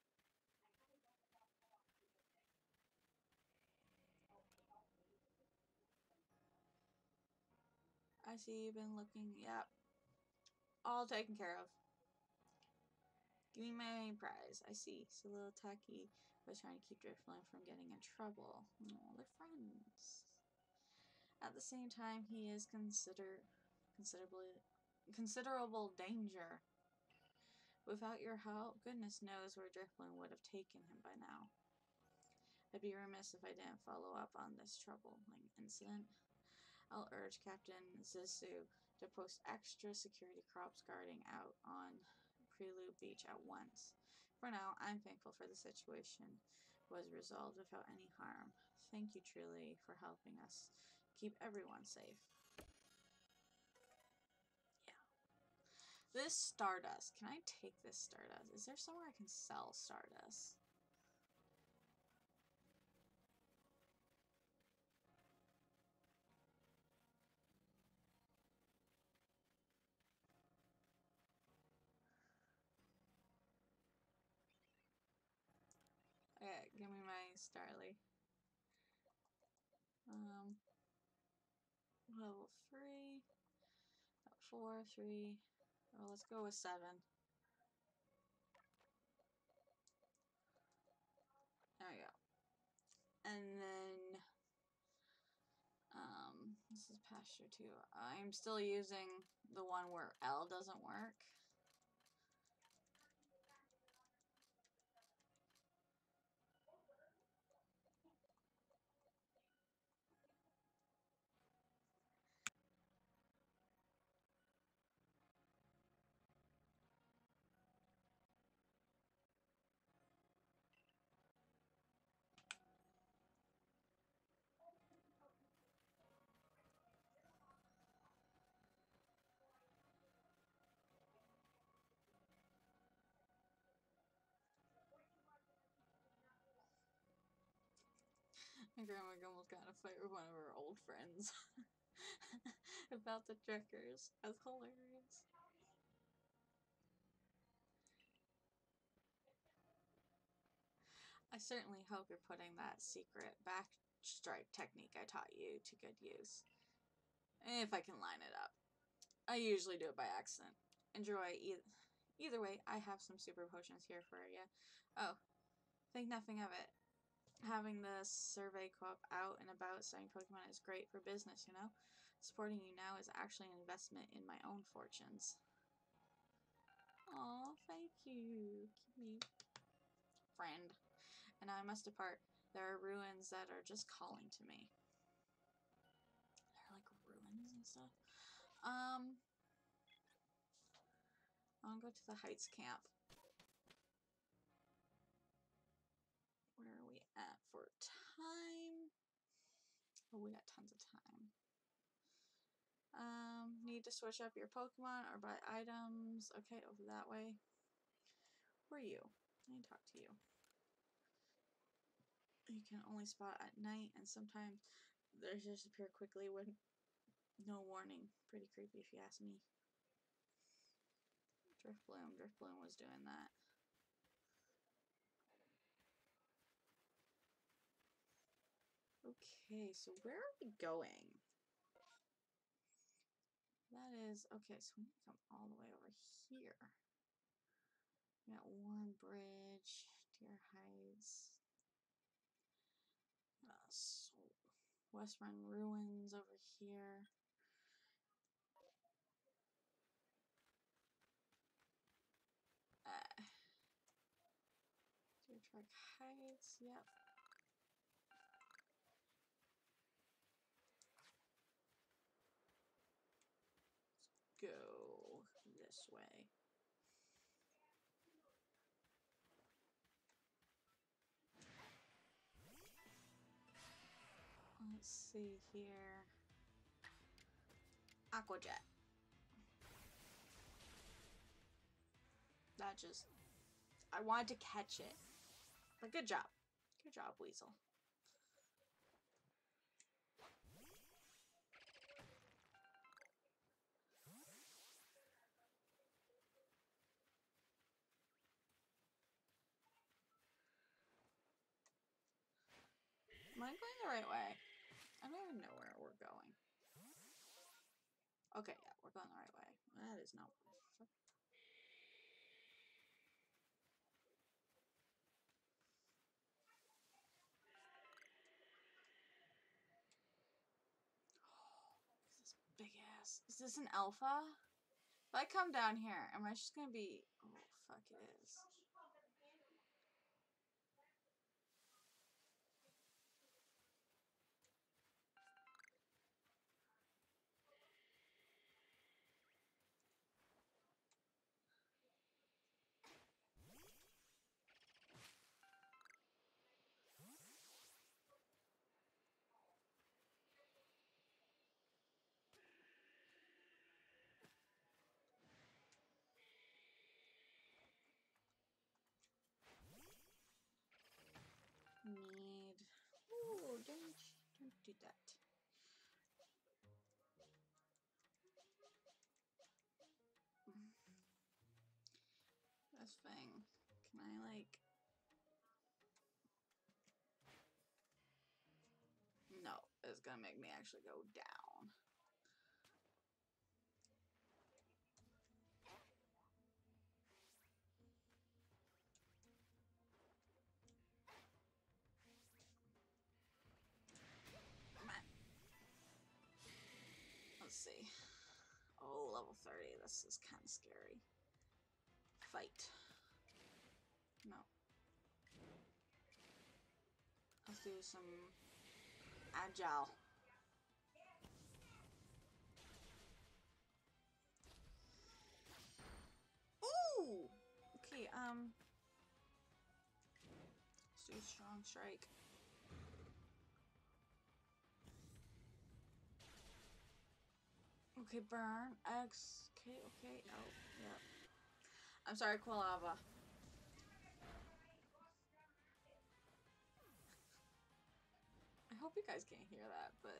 Speaker 1: I see you've been looking. Yep. All taken care of. Give me my prize. I see. So little Tacky was trying to keep Driftland from getting in trouble. Oh, they're friends. At the same time, he is consider considerably considerable danger. Without your help, goodness knows where Driftland would have taken him by now. I'd be remiss if I didn't follow up on this troubling incident. I'll urge Captain Zissou to post extra security crops guarding out on Prelude Beach at once. For now, I'm thankful for the situation was resolved without any harm. Thank you truly for helping us keep everyone safe. Yeah. This Stardust. Can I take this Stardust? Is there somewhere I can sell Stardust? Okay, give me my Starly. Um, level three, four, three. Well, let's go with seven. This is pasture too. I'm still using the one where L doesn't work. My grandma almost got in a fight with one of her old friends about the Trekkers. That's hilarious. I certainly hope you're putting that secret back strike technique I taught you to good use. If I can line it up. I usually do it by accident. Enjoy either. Either way, I have some super potions here for you. Oh, think nothing of it. Having the survey co-op out and about studying Pokemon is great for business, you know? Supporting you now is actually an investment in my own fortunes. Aw, thank you. Keep me friend. And now I must depart. There are ruins that are just calling to me. There are like ruins and stuff. Um, I'll go to the Heights camp. Where are we at for time? Oh, we got tons of time. Um, need to switch up your Pokemon or buy items. Okay, over that way. Who are you? I need to talk to you. You can only spot at night, and sometimes they disappear quickly with no warning. Pretty creepy if you ask me. Driftbloom. Driftbloom was doing that. Okay, so where are we going? That is, okay, so we need to come all the way over here. We got Warren Bridge, Deer Heights, uh, so West Run Ruins over here. Uh, Deer Track Heights, yep. Let's go this way. Let's see here. Aqua Jet. That just... I wanted to catch it. But good job. Good job, Weasel. Am I going the right way? I don't even know where we're going. Okay, yeah, we're going the right way. That is not... This big ass. Is this an alpha? If I come down here, am I just gonna be... Oh, fuck it is. Need... Ooh, don't, don't do that. This thing. Can I, like... No, it's gonna make me actually go down. Come on. see. Oh, level thirty. This is kind of scary. Fight. No. Let's do some agile. Ooh! Okay, um... let's do a strong strike. Okay, burn. X. Okay, okay. Oh, yeah. I'm sorry, Quilava. I hope you guys can't hear that, but...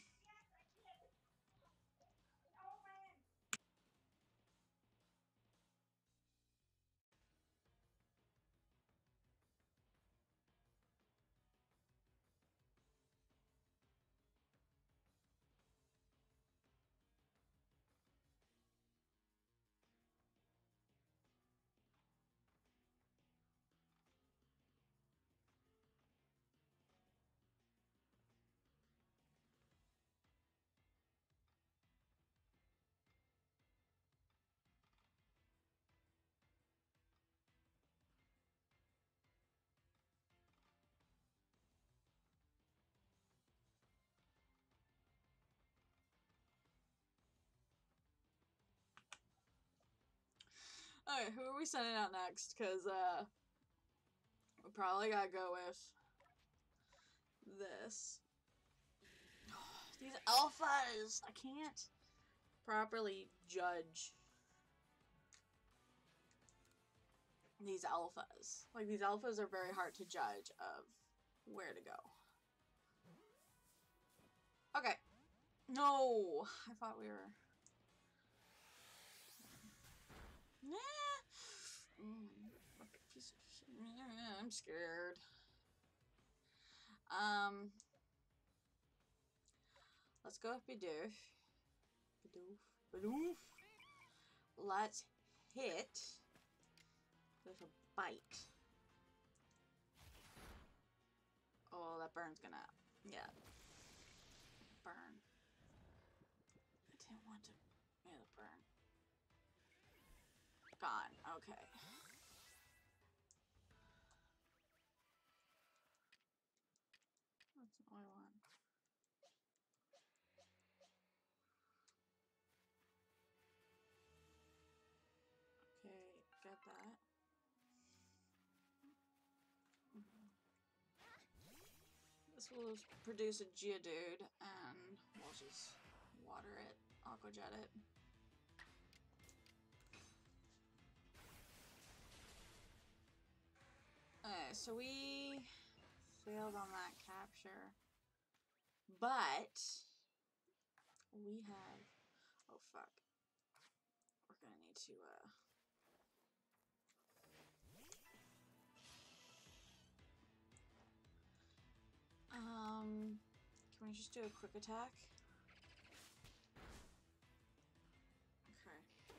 Speaker 1: Alright, who are we sending out next? Because, uh... we probably gotta go with... this. These alphas! I can't properly judge these alphas. Like, these alphas are very hard to judge of where to go. Okay. No! I thought we were... Nah! Mm, piece of shit. I'm scared. Um... Let's go with Bidoof. Bidoof. Bidoof. Let's hit with a bite. Oh, that burn's gonna... yeah. Burn. I didn't want to... yeah, the burn. Gone. Okay. That's all I want. Okay, got that. This will produce a Geodude, and we'll just water it, Aqua Jet it. Okay, so we failed on that capture, but we have, oh fuck, we're gonna need to, uh, Um, can we just do a quick attack? Okay.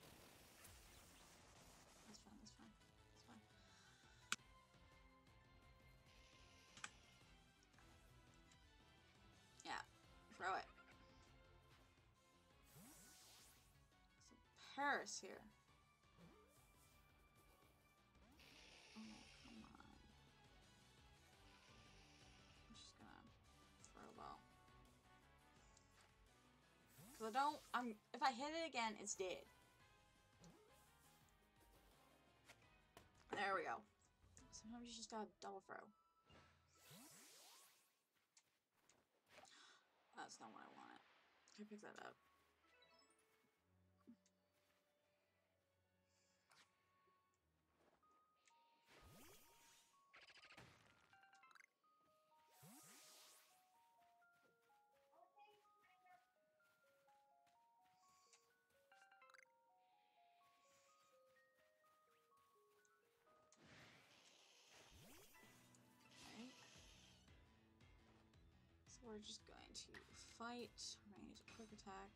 Speaker 1: That's fine, that's fine, that's fine. Yeah, throw it. Some Paris here. Oh, come on. I'm just gonna throw a ball. Cause I don't, I'm, if I hit it again, it's dead. There we go. Sometimes you just gotta double throw. That's not what I wanted. Can I pick that up? So we're just going to fight. We're going to use a quick attack.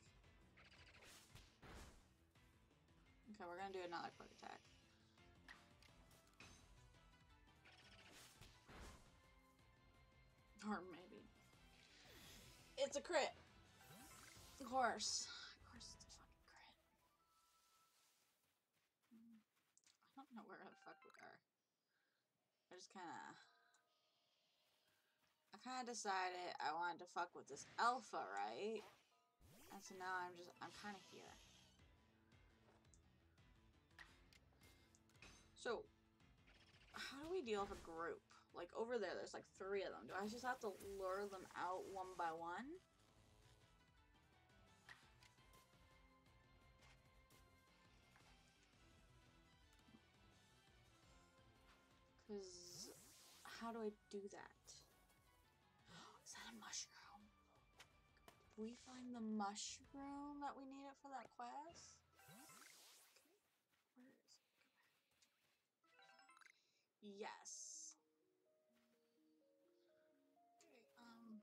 Speaker 1: Okay, we're going to do another quick attack. Or maybe. It's a crit. Of course. Of just kind of, I kind of decided I wanted to fuck with this alpha, right? And so now I'm just, I'm kind of here. So, how do we deal with a group? Like, over there, there's like three of them. Do I just have to lure them out one by one? Because, how do I do that? Is that a mushroom? Did we find the mushroom that we needed for that quest? Okay, where is it? Yes. Okay, um...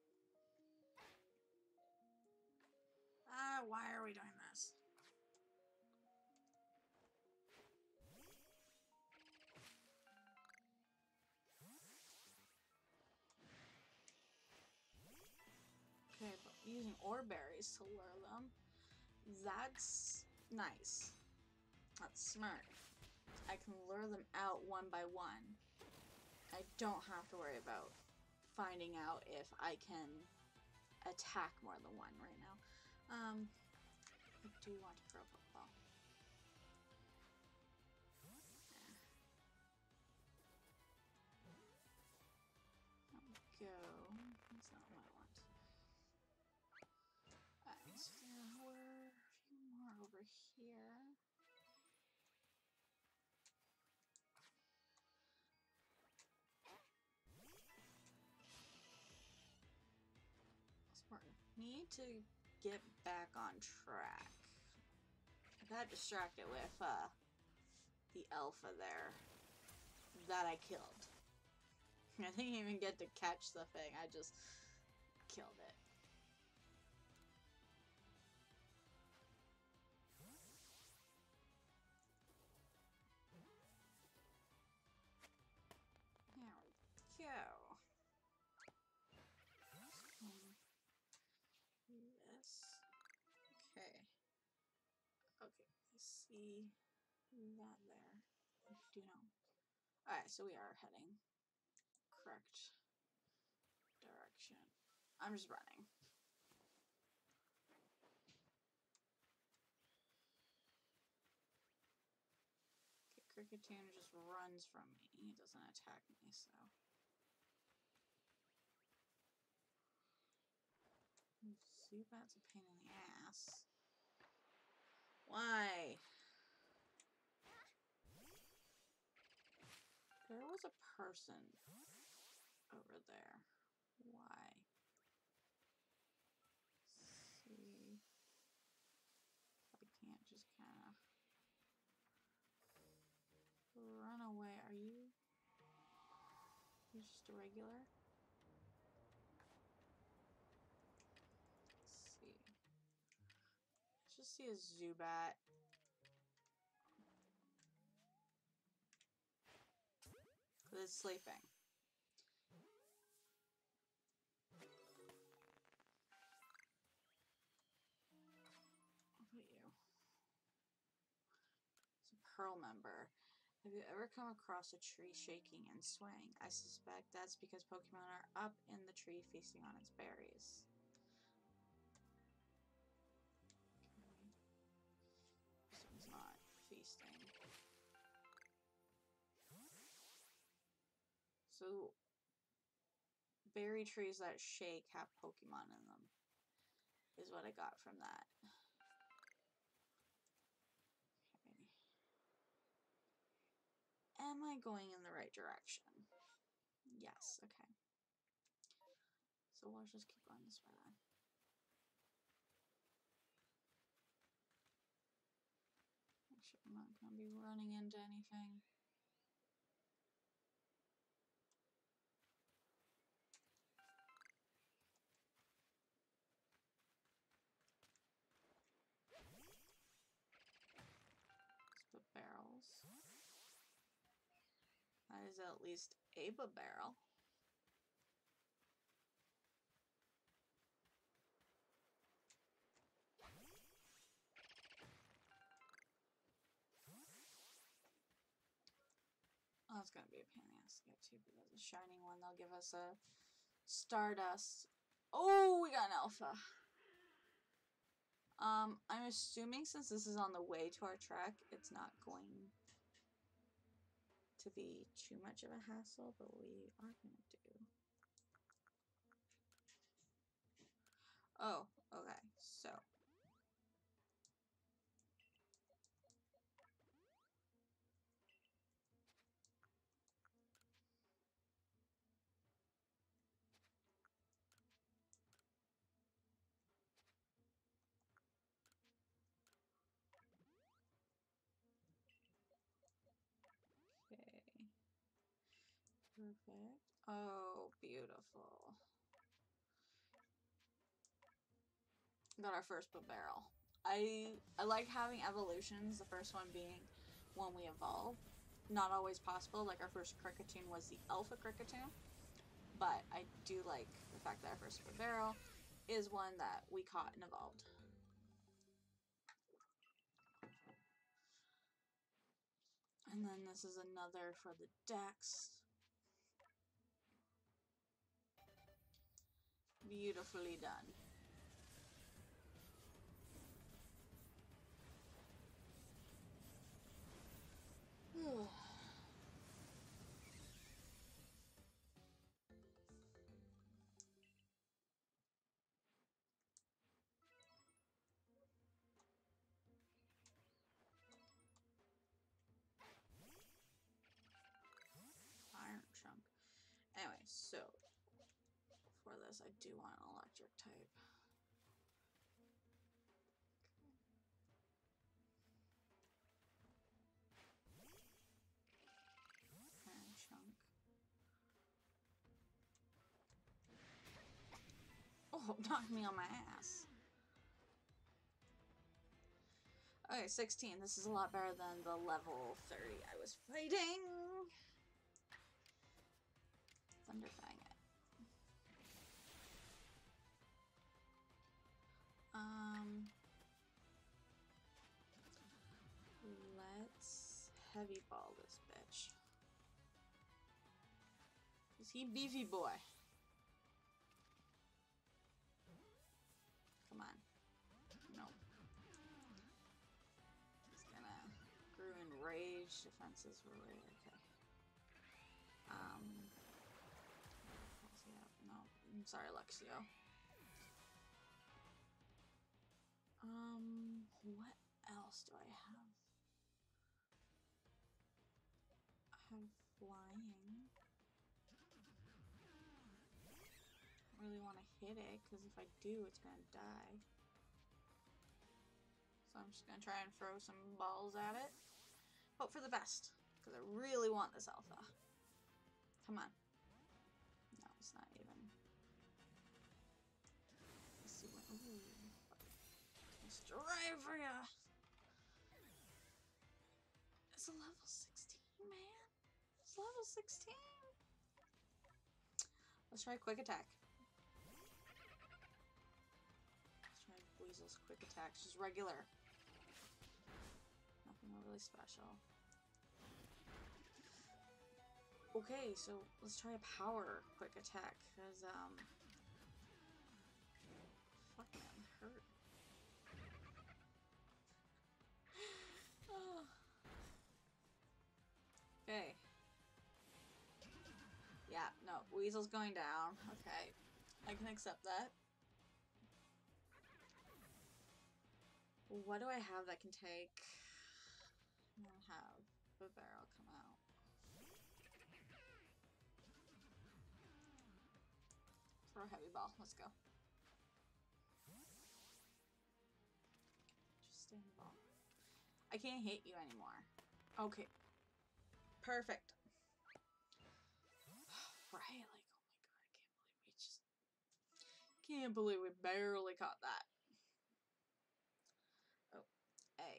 Speaker 1: Ah, uh, why are we doing this? Okay, but using ore berries to lure them, that's nice. That's smart. I can lure them out one by one. I don't have to worry about finding out if I can attack more than one right now. Um, I do want to throw a Pokeball. There we go. That's not what I want. Alright, so there were a few more over here. Smart. Need to get back on track. I got distracted with uh, the alpha there that I killed. I didn't even get to catch the thing, I just killed it. There we go. Um, this. Okay. Okay, I see that there. I do know. Alright, so we are heading correct direction. I'm just running. Okay, Cricketune just runs from me. He doesn't attack me, so. Zubat's a pain in the ass. Why? There was a person over there. Why? Let's see. I can't just kind of run away. Are you? You're just a regular? Let's see. Let's just see a Zubat. It's sleeping. What about you? It's a Pearl member. Have you ever come across a tree shaking and swaying? I suspect that's because Pokemon are up in the tree feasting on its berries. Okay. This one's not feasting. So, berry trees that shake have Pokemon in them, is what I got from that. Okay. Am I going in the right direction? Yes, okay. So we'll just keep going this way then. Make sure I'm not going to be running into anything. Let's put barrels. That is at least a barrel. Oh, it's gonna be a pain in the ass to get to because the shining one, they'll give us a Stardust. Oh, we got an alpha. Um, I'm assuming since this is on the way to our track, it's not going to be too much of a hassle, but we are gonna do. Oh, okay, so. Okay. Perfect. Oh, beautiful. Got our first barrel. I I like having evolutions, the first one being when we evolve. Not always possible, like our first Cricketune was the Alpha Cricketune. But I do like the fact that our first barrel is one that we caught and evolved. And then this is another for the Dex. Beautifully done. Iron chunk. Anyway, so for this I do want an electric type. Iron chunk. Oh, knocked me on my ass. Okay, sixteen. This is a lot better than the level thirty I was fighting. Thunderfang it. Um, let's heavy ball this bitch. Is he beefy boy? Come on. Nope. He's gonna grew in rage. Defenses were really okay. Um. No, I'm sorry, Luxio. Um, what else do I have? I have flying. I really want to hit it, because if I do, it's going to die. So I'm just going to try and throw some balls at it. Hope for the best, because I really want this alpha. Come on. No, it's not even. Let's see what. Ooh. Let's drive for ya! It's a level sixteen, man. It's level sixteen. Let's try quick attack. Let's try Weasel's quick attack. Just regular. Nothing really special. Okay, so let's try a power quick attack, because, um... fucking hurt. Oh. Okay. Yeah, no, Weasel's going down. Okay. I can accept that. What do I have that can take... I don't have the barrel come out. Throw a heavy ball. Let's go. Just stay in the ball. I can't hit you anymore. Okay. Perfect. Right, like, oh my god, I can't believe we just... Can't believe we barely caught that. Oh, A.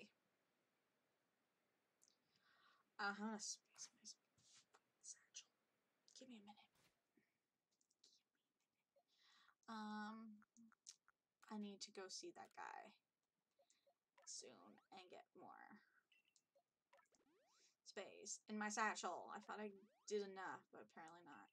Speaker 1: Uh, I'm gonna space my satchel. Give me a minute. Um, I need to go see that guy soon and get more space in my satchel. I thought I did enough, but apparently not.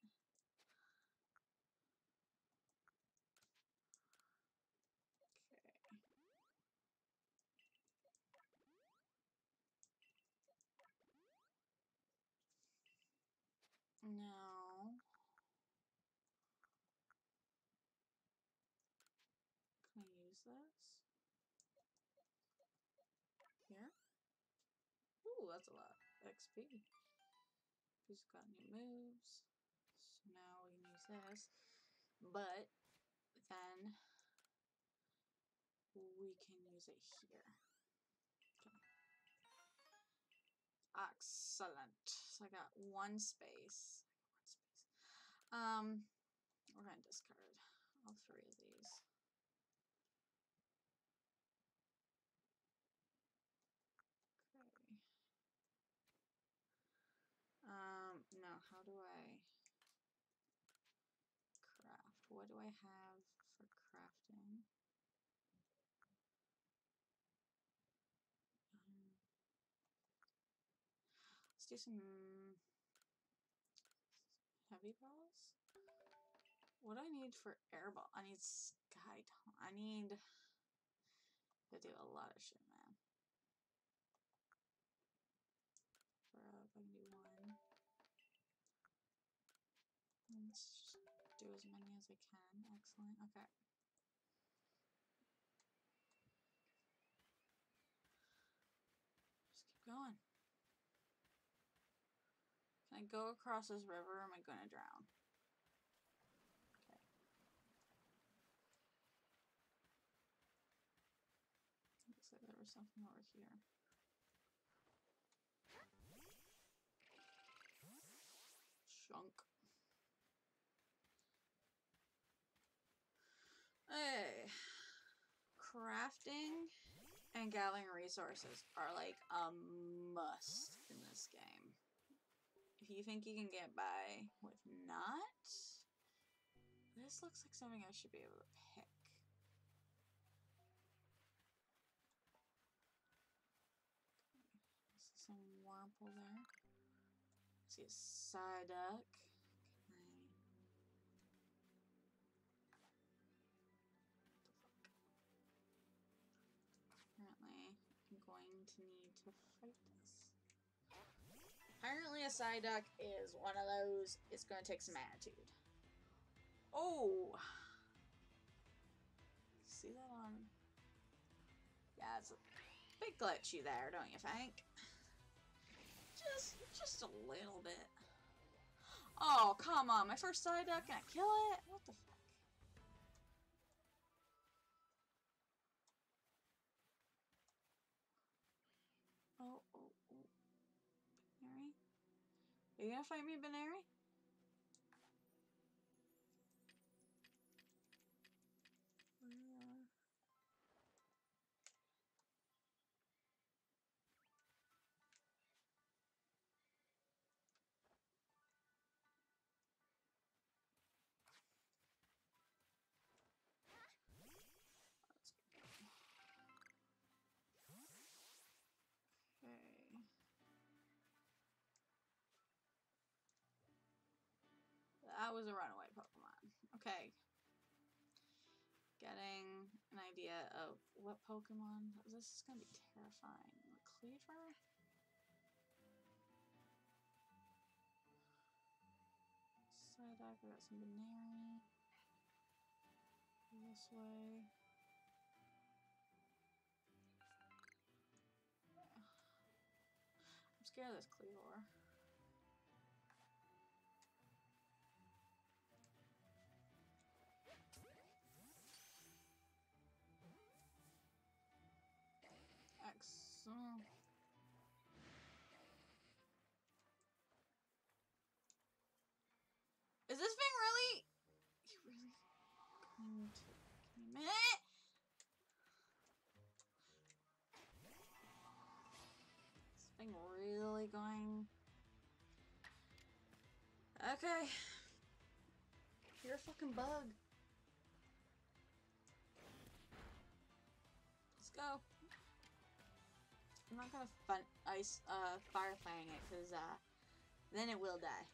Speaker 1: Okay. No. Can I use this? Here? Ooh, that's a lot of X P. He's got new moves. So now we can use this. But then we can use it here. Okay. Excellent. So I got one space. One space. Um, we're gonna discard all three of these. Okay. Um, no, how do I craft? What do I have for crafting? Um, let's do some heavy balls. What do I need for air ball? I need sky tone. I need to do a lot of shit, man. For uh, if I can do one. Let's do as many as I can. Excellent. Okay. Just keep going. Can I go across this river or am I going to drown? Okay. Looks like there was something over here. Chunk. Hey. Crafting and gathering resources are like a must in this game. If you think you can get by with not, this looks like something I should be able to pick. Okay. Some Wurmple there. See a Psyduck. Can I... Apparently, I'm going to need to fight this. Apparently a Psyduck is one of those, it's going to take some attitude. Oh! See that on... Yeah, it's a bit glitchy there, don't you think? Just, just a little bit. Oh, come on, my first Psyduck, can I kill it? What the fuck? Oh, oh, oh. Binary? Are you gonna fight me, Binary? Uh, Okay. That was a runaway Pokemon. Okay. Getting an idea of what Pokemon. This is gonna be terrifying. The Cleaver? Psyduck, I got some Baneri. This way. I'm scared of this Cleaver. Excellent. Is this thing really? You really going to give me a minute? This thing really going? Okay. You're a fucking bug. Let's go. I'm not gonna fun ice uh fire fang it because uh then it will die.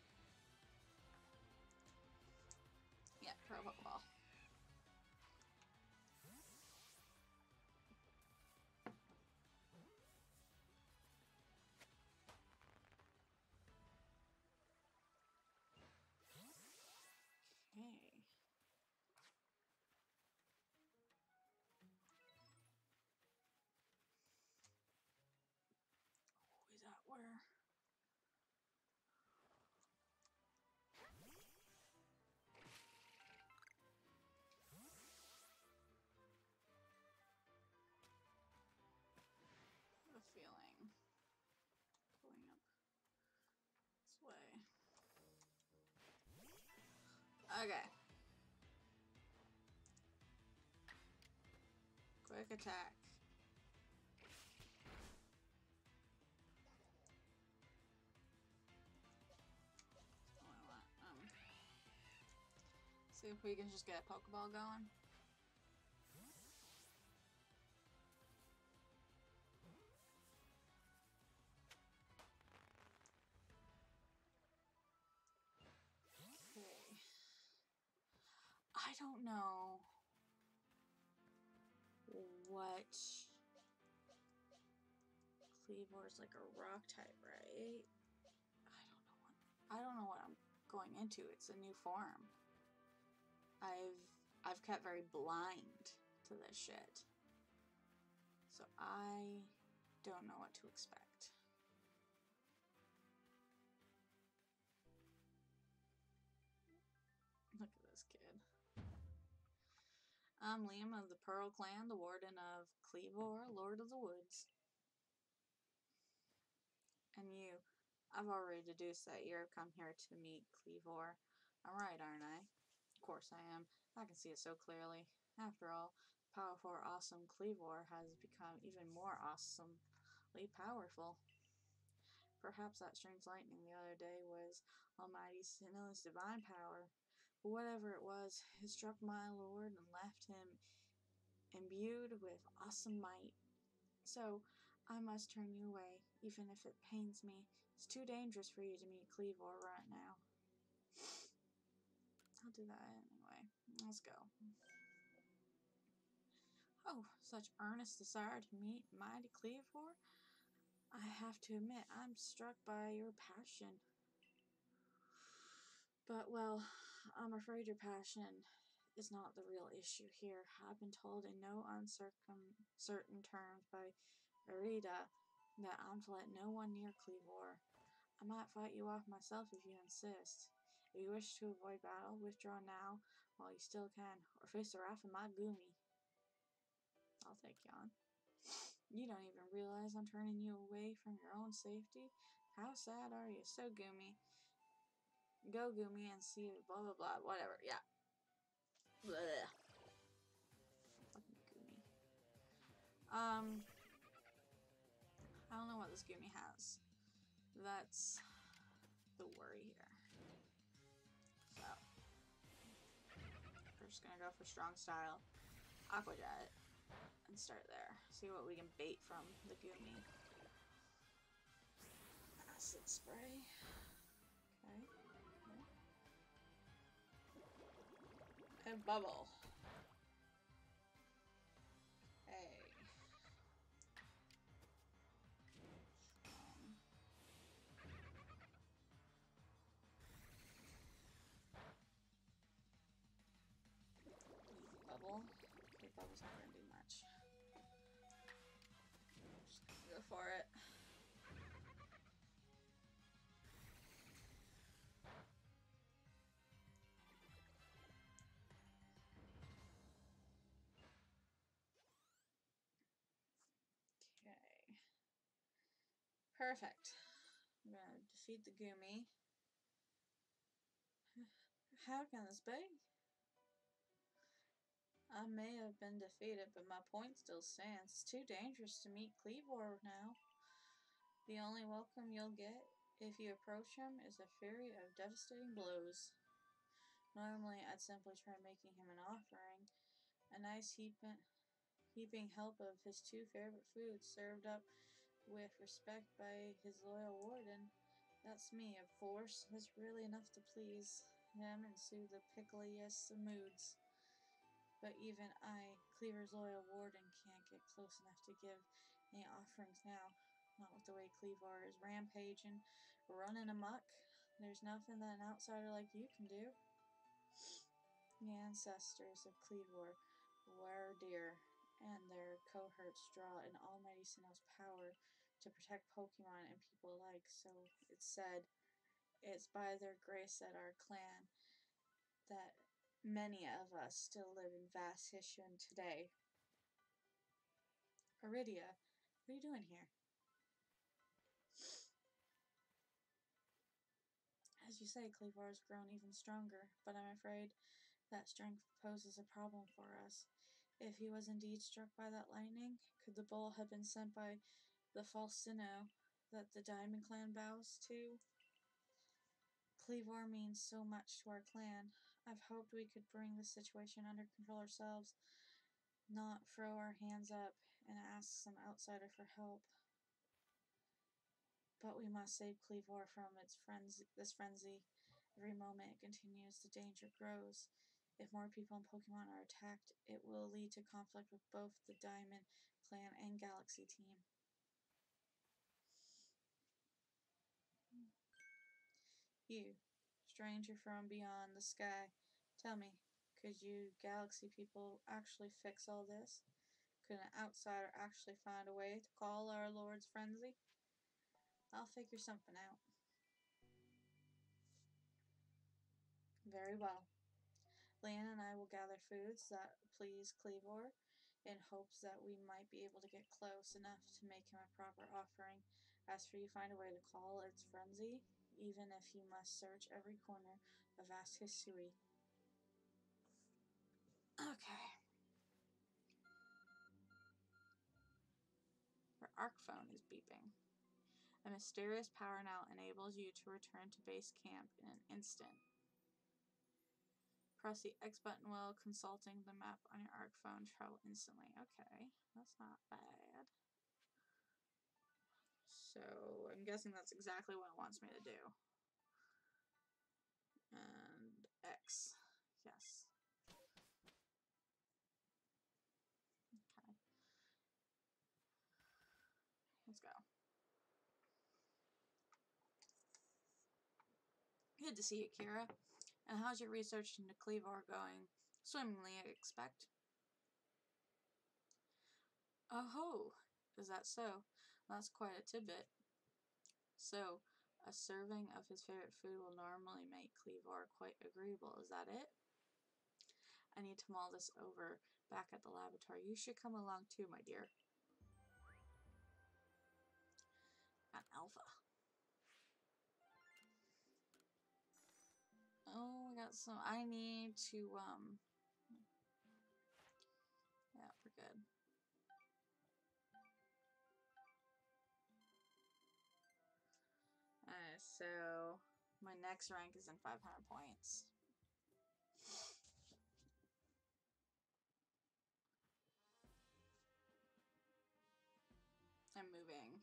Speaker 1: Yeah, throw a Pokeball. Okay. Oh, is that where? I have a feeling going up this way. Okay. Quick attack. That's what I want. Um, see if we can just get a Pokeball going. Okay. I don't know what Kleavor's like a rock type, right? I don't know what I don't know what I'm going into. It's a new form. I've I've kept very blind to this shit. So I don't know what to expect. Look at this kid. I'm Liam of the Pearl Clan, the Warden of Kleavor, Lord of the Woods. And you, I've already deduced that you've come here to meet Kleavor. I'm right, aren't I? Of course I am. I can see it so clearly. After all, powerful, awesome Kleavor has become even more awesomely powerful. Perhaps that strange lightning the other day was Almighty Sinila's divine power. But whatever it was, it struck my lord and left him imbued with awesome might. So, I must turn you away, even if it pains me. It's too dangerous for you to meet Kleavor right now. I'll do that anyway. Let's go. Oh, such earnest desire to meet mighty Kleavor? I have to admit, I'm struck by your passion. But, well, I'm afraid your passion is not the real issue here. I've been told in no uncertain terms by Arita that I'm to let no one near Kleavor. I might fight you off myself if you insist. If you wish to avoid battle, withdraw now while you still can, or face the wrath of my Gumi. I'll take you on. You don't even realize I'm turning you away from your own safety? How sad are you? So, Gumi. Go, Gumi, and see it, blah, blah, blah, whatever, yeah. Blech. Fucking Gumi. Um, I don't know what this Gumi has. That's the worry here. So, we're just gonna go for strong style, Aqua Jet, and start there. See what we can bait from the Gumi. Acid spray. Okay. Okay. And bubble. Hey. Um, bubble. Okay, bubble's not gonna do much. Just gonna go for it. Okay. Perfect. I'm gonna defeat the Gumi. How can this be? I may have been defeated, but my point still stands. It's too dangerous to meet Kleavor now. The only welcome you'll get if you approach him is a fury of devastating blows. Normally, I'd simply try making him an offering, a nice heaping, heaping help of his two favorite foods served up with respect by his loyal warden. That's me, of course. That's really enough to please him and soothe the pickliest of moods. But even I, Cleaver's loyal warden, can't get close enough to give any offerings now. Not with the way Cleaver is rampaging, running amok. There's nothing that an outsider like you can do. The ancestors of Cleaver were dear, and their cohorts draw an almighty Sinnoh's power to protect Pokemon and people alike. So it's said, it's by their grace that our clan, that many of us still live in vast Hishun today. Iridia, what are you doing here? As you say, Cleaver has grown even stronger, but I'm afraid that strength poses a problem for us. If he was indeed struck by that lightning, could the bolt have been sent by the false Sinnoh that the Diamond Clan bows to? Cleaver means so much to our clan. I've hoped we could bring the situation under control ourselves, not throw our hands up and ask some outsider for help. But we must save Cleaver from its frenzy, this frenzy. Every moment it continues, the danger grows. If more people in Pokemon are attacked, it will lead to conflict with both the Diamond Clan and Galaxy Team. You, stranger from beyond the sky, tell me, could you Galaxy people actually fix all this? Could an outsider actually find a way to call our Lord's frenzy? I'll figure something out. Very well. Leanne and I will gather foods that please Cleaver in hopes that we might be able to get close enough to make him a proper offering. As for you, find a way to call its frenzy, even if you must search every corner of vast history. Okay. Your arc phone is beeping. A mysterious power now enables you to return to base camp in an instant. Press the X button while consulting the map on your arc phone. Travel instantly. Okay, that's not bad. So I'm guessing that's exactly what it wants me to do. And X. Yes. Okay. Let's go. Good to see you, Kira. And how's your research into Cleaver going? Swimmingly, I expect. Oh ho! Is that so? Well, that's quite a tidbit. So, a serving of his favorite food will normally make Cleaver quite agreeable. Is that it? I need to mull this over back at the laboratory. You should come along too, my dear. An alpha. Oh, we got some. I need to, um. Yeah, we're good. Alright, so my next rank is in five hundred points. I'm moving.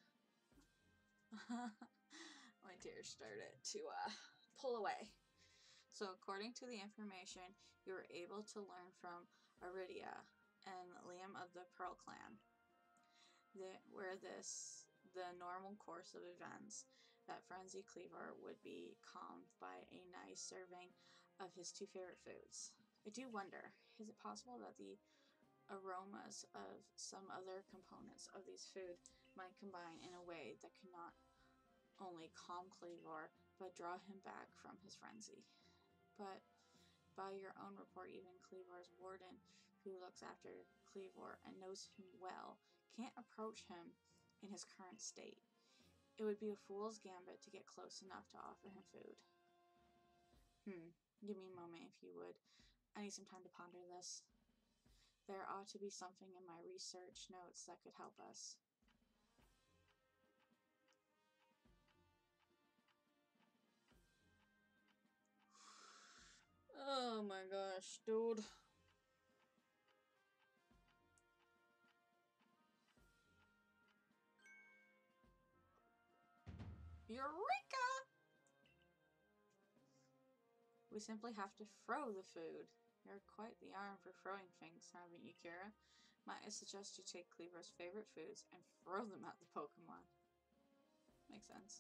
Speaker 1: My tears started to uh, pull away. So according to the information you were able to learn from Iridia and Liam of the Pearl Clan, the, where this the normal course of events, that Frenzy Cleaver would be calmed by a nice serving of his two favorite foods. I do wonder, is it possible that the aromas of some other components of these food might combine in a way that could not only calm Cleaver, but draw him back from his frenzy? But by your own report, even Cleaver's warden, who looks after Cleaver and knows him well, can't approach him in his current state. It would be a fool's gambit to get close enough to offer him food. Hmm, give me a moment if you would. I need some time to ponder this. There ought to be something in my research notes that could help us. Oh my gosh, dude. Eureka! We simply have to throw the food. You're quite the arm for throwing things, haven't you, Kira? Might I suggest you take Cleaver's favorite foods and throw them at the Pokemon? Makes sense.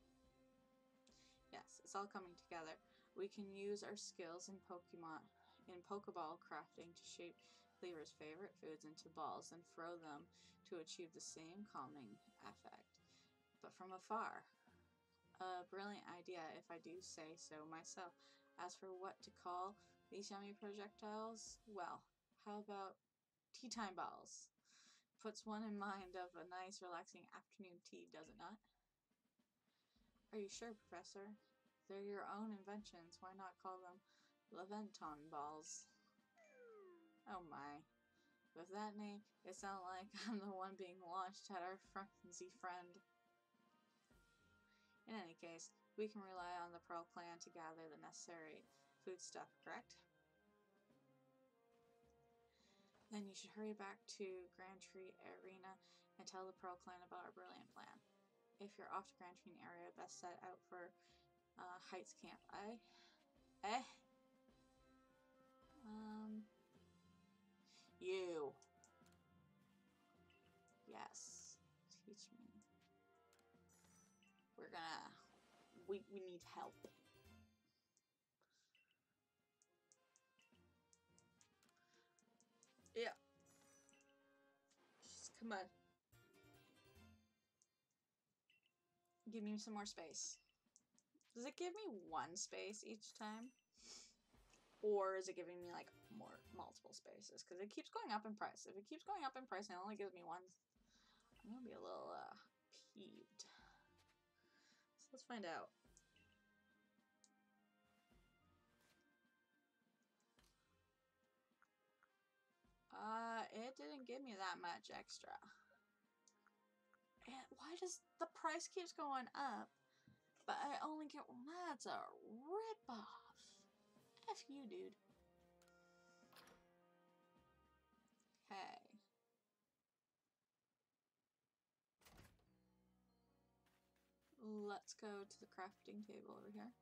Speaker 1: Yes, it's all coming together. We can use our skills in Pokemon, in Pokeball crafting to shape Cleaver's favorite foods into balls and throw them to achieve the same calming effect, but from afar. A brilliant idea, if I do say so myself. As for what to call these yummy projectiles, well, how about tea time balls? Puts one in mind of a nice relaxing afternoon tea, does it not? Are you sure, Professor? They're your own inventions. Why not call them Leventon balls? Oh my. With that name, it sounds like I'm the one being launched at our frenzy friend. In any case, we can rely on the Pearl Clan to gather the necessary food stuff, correct? Then you should hurry back to Grand Tree Arena and tell the Pearl Clan about our brilliant plan. If you're off to Grand Tree area, best set out for uh, Heights Camp. I... Eh? Um... You. Yes. Teach me. We're gonna... We, we need help. Yeah. Just come on. Give me some more space. Does it give me one space each time? Or is it giving me like more multiple spaces? Because it keeps going up in price. If it keeps going up in price and it only gives me one, I'm gonna be a little uh, peeved. So let's find out. Uh, it didn't give me that much extra. And why does the price keeps going up, but I only get one? That's a ripoff. F you, dude. Hey. Let's go to the crafting table over here.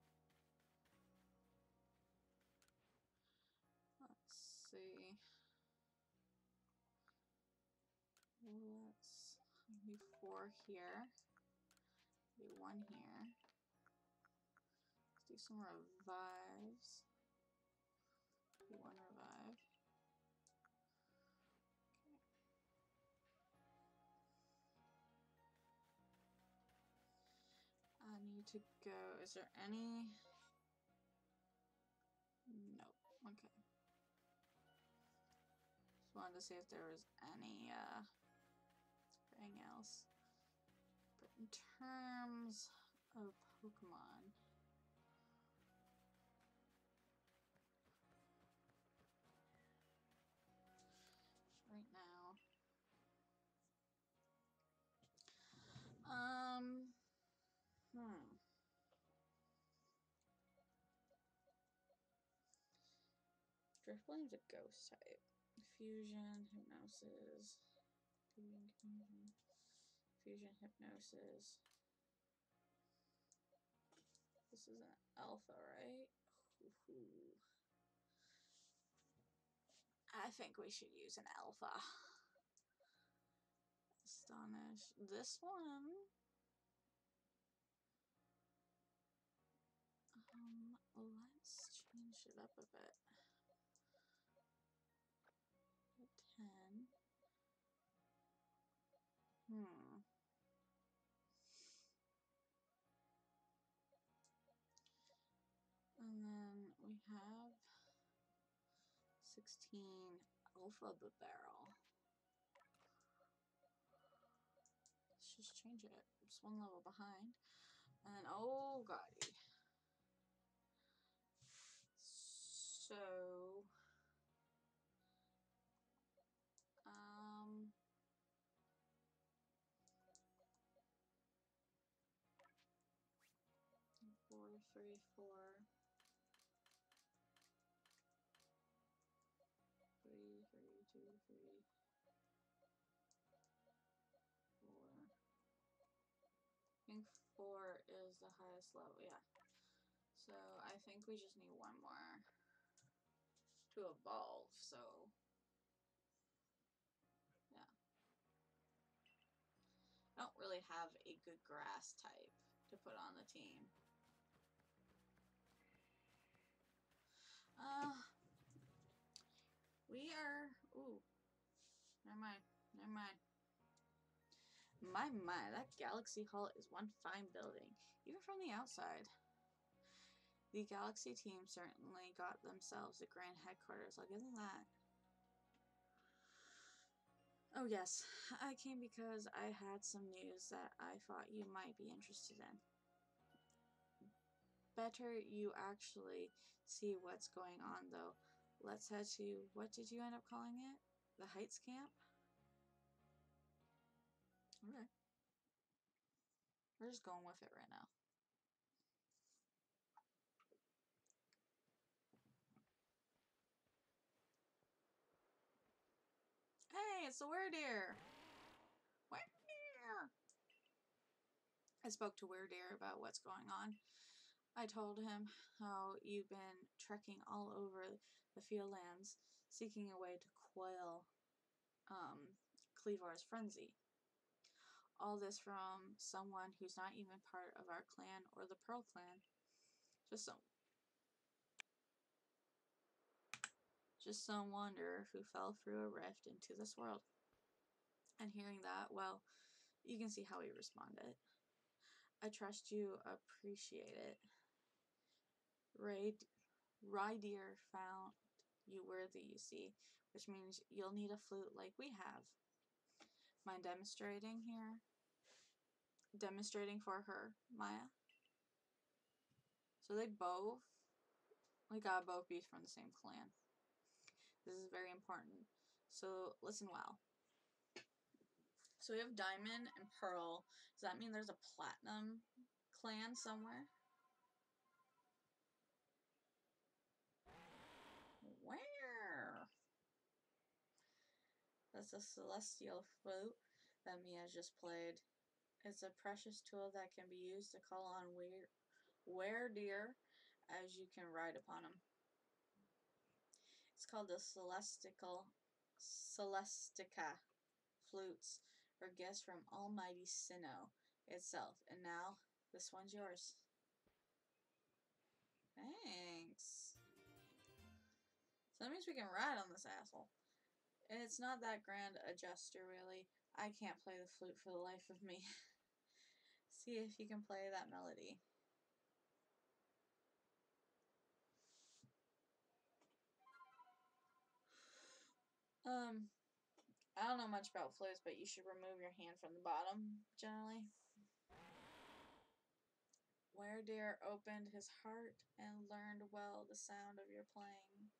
Speaker 1: Let's see. Let's do four here. Do one here. Let's do some revives. Do one revive. Okay. I need to go. Is there any? Nope. Okay. Just wanted to see if there was any uh anything else. But in terms of Pokemon, right now, um, hmm. Driftblame's a ghost type. Fusion, hypnosis, fusion, fusion, fusion, hypnosis. This is an alpha, right? Ooh. I think we should use an alpha. Astonish. This one. Um, let's change it up a bit. ten. Hmm. And then we have sixteen Alpha Barrel. Let's just change it. Just one level behind. And then, oh golly. So, um, four, three, four. Three, three, two, three, four. I think four is the highest level. Yeah. So I think we just need one more to evolve. So yeah. I don't really have a good grass type to put on the team. Uh, we are. Ooh. Never mind. Never mind. My, my, that Galaxy Hall is one fine building, even from the outside. The Galaxy team certainly got themselves a grand headquarters, I'll give them that. Oh yes, I came because I had some news that I thought you might be interested in. Better you actually see what's going on though. Let's head to, what did you end up calling it? The Heights Camp? Okay. We're just going with it right now. Hey, it's the Weredeer! Weredeer! I spoke to Weredeer about what's going on. I told him how you've been trekking all over the Fieldlands, seeking a way to quell um, Cleavar's frenzy. All this from someone who's not even part of our clan or the Pearl clan. Just some, just some wanderer who fell through a rift into this world. And hearing that, well, you can see how he responded. I trust you appreciate it. Raid, Rydeer found you worthy, you see, which means you'll need a flute like we have. Mind demonstrating here? Demonstrating for her, Maya? So they both, we gotta both be from the same clan. This is very important. So listen well. So we have Diamond and Pearl. Does that mean there's a Platinum clan somewhere? Where? That's a celestial flute that Mia just played. It's a precious tool that can be used to call on Weredeer as you can ride upon them. It's called the Celestical Celestica flutes, or gifts from Almighty Sinnoh itself. And now, this one's yours. Thanks. So that means we can ride on this asshole. And it's not that grand a gesture, really. I can't play the flute for the life of me. See if you can play that melody. Um, I don't know much about flutes, but you should remove your hand from the bottom, generally. Weredeer opened his heart and learned well the sound of your playing.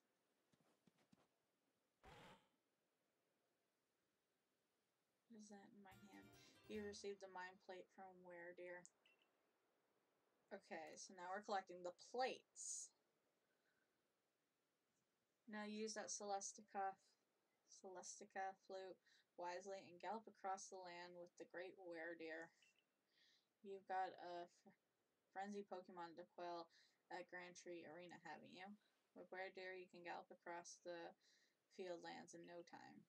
Speaker 1: What is that in my hand? You received a mind plate from Weredeer. Okay, so now we're collecting the plates. Now use that Celestica, Celestica flute wisely and gallop across the land with the great Weredeer. You've got a frenzy Pokemon to quell at Grand Tree Arena, haven't you? With Weredeer, you can gallop across the Fieldlands in no time.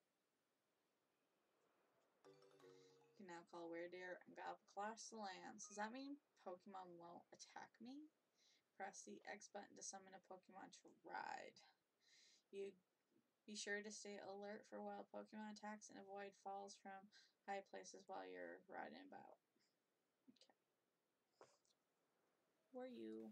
Speaker 1: You can now call Weredeer and gallop across the lands. Does that mean Pokemon won't attack me? Press the X button to summon a Pokemon to ride. You be sure to stay alert for wild Pokemon attacks and avoid falls from high places while you're riding about. Okay. Who are you?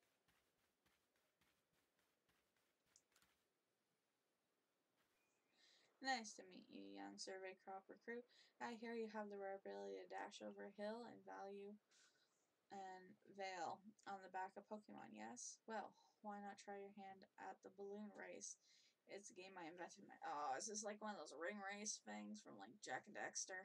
Speaker 1: Nice to meet you, young survey crop recruit. I hear you have the rare ability to dash over a hill and value and veil on the back of Pokemon, yes? Well, why not try your hand at the balloon race? It's a game I invented. My oh, is this like one of those ring race things from like Jack and Dexter?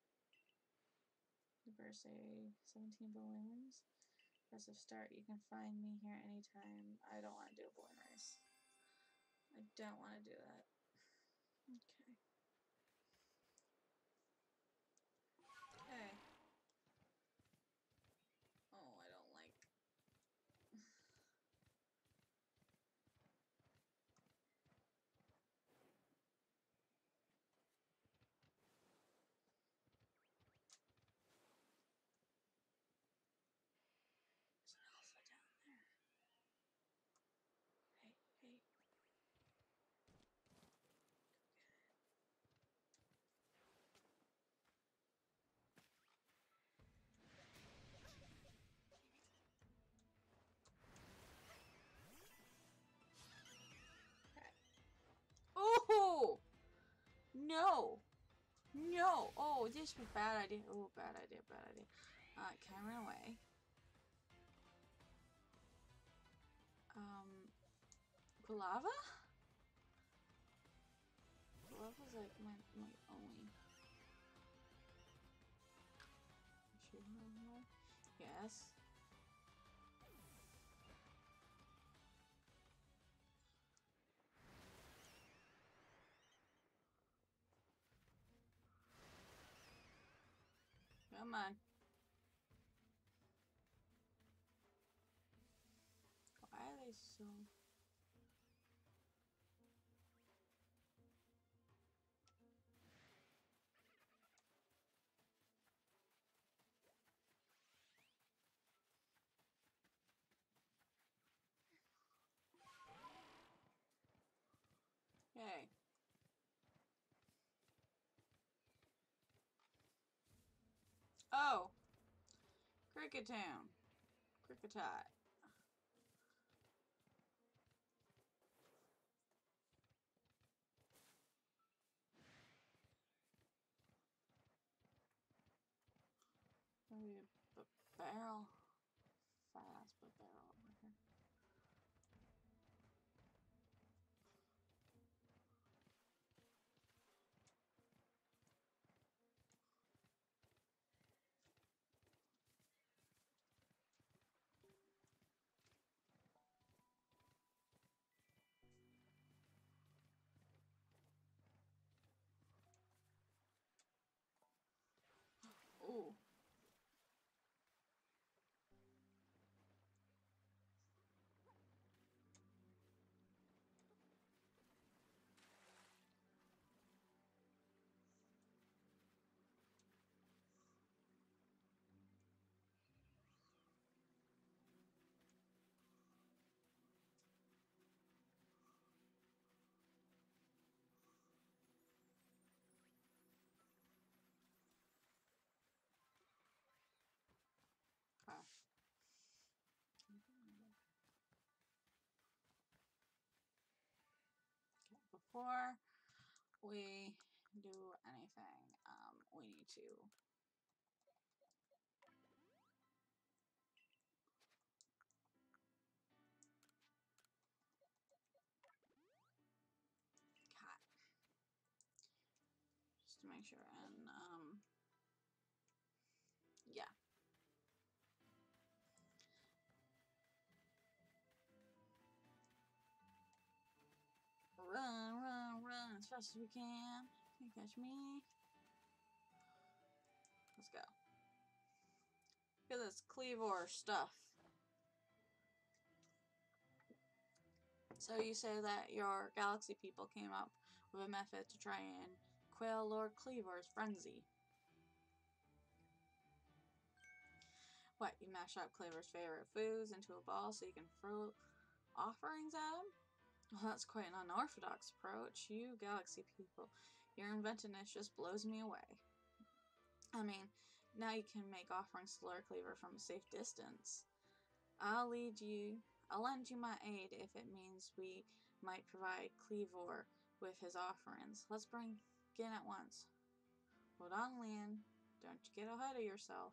Speaker 1: You better say seventeen balloons. Press a start. You can find me here anytime. I don't want to do a balloon race. I don't want to do that. Okay. Okay. Oh, this was a bad idea. Oh, bad idea, bad idea. Uh, can I run away? Um, Guava? Guava's like my, my only... Yes. Come on. Why are they so... Hey. Oh! Cricket Town. Cricketot. Maybe a barrel. Fast, but barrel over here. Ooh. Okay. Okay. Before we do anything, um, we need to... Cat. Just to make sure, and, um... yeah. Run, run, run as fast as we can. Can you catch me? Let's go. Look at this Cleavor stuff. So you say that your galaxy people came up with a method to try and quell Lord Cleavor's frenzy. What, you mash up Cleavor's favorite foods into a ball so you can throw offerings at him? Well, that's quite an unorthodox approach. You galaxy people, your inventiveness just blows me away. I mean, now you can make offerings to Lord Cleaver from a safe distance. I'll lead you, I'll lend you my aid if it means we might provide Cleavor with his offerings. Let's bring in at once. Hold on, Leon. Don't you get ahead of yourself.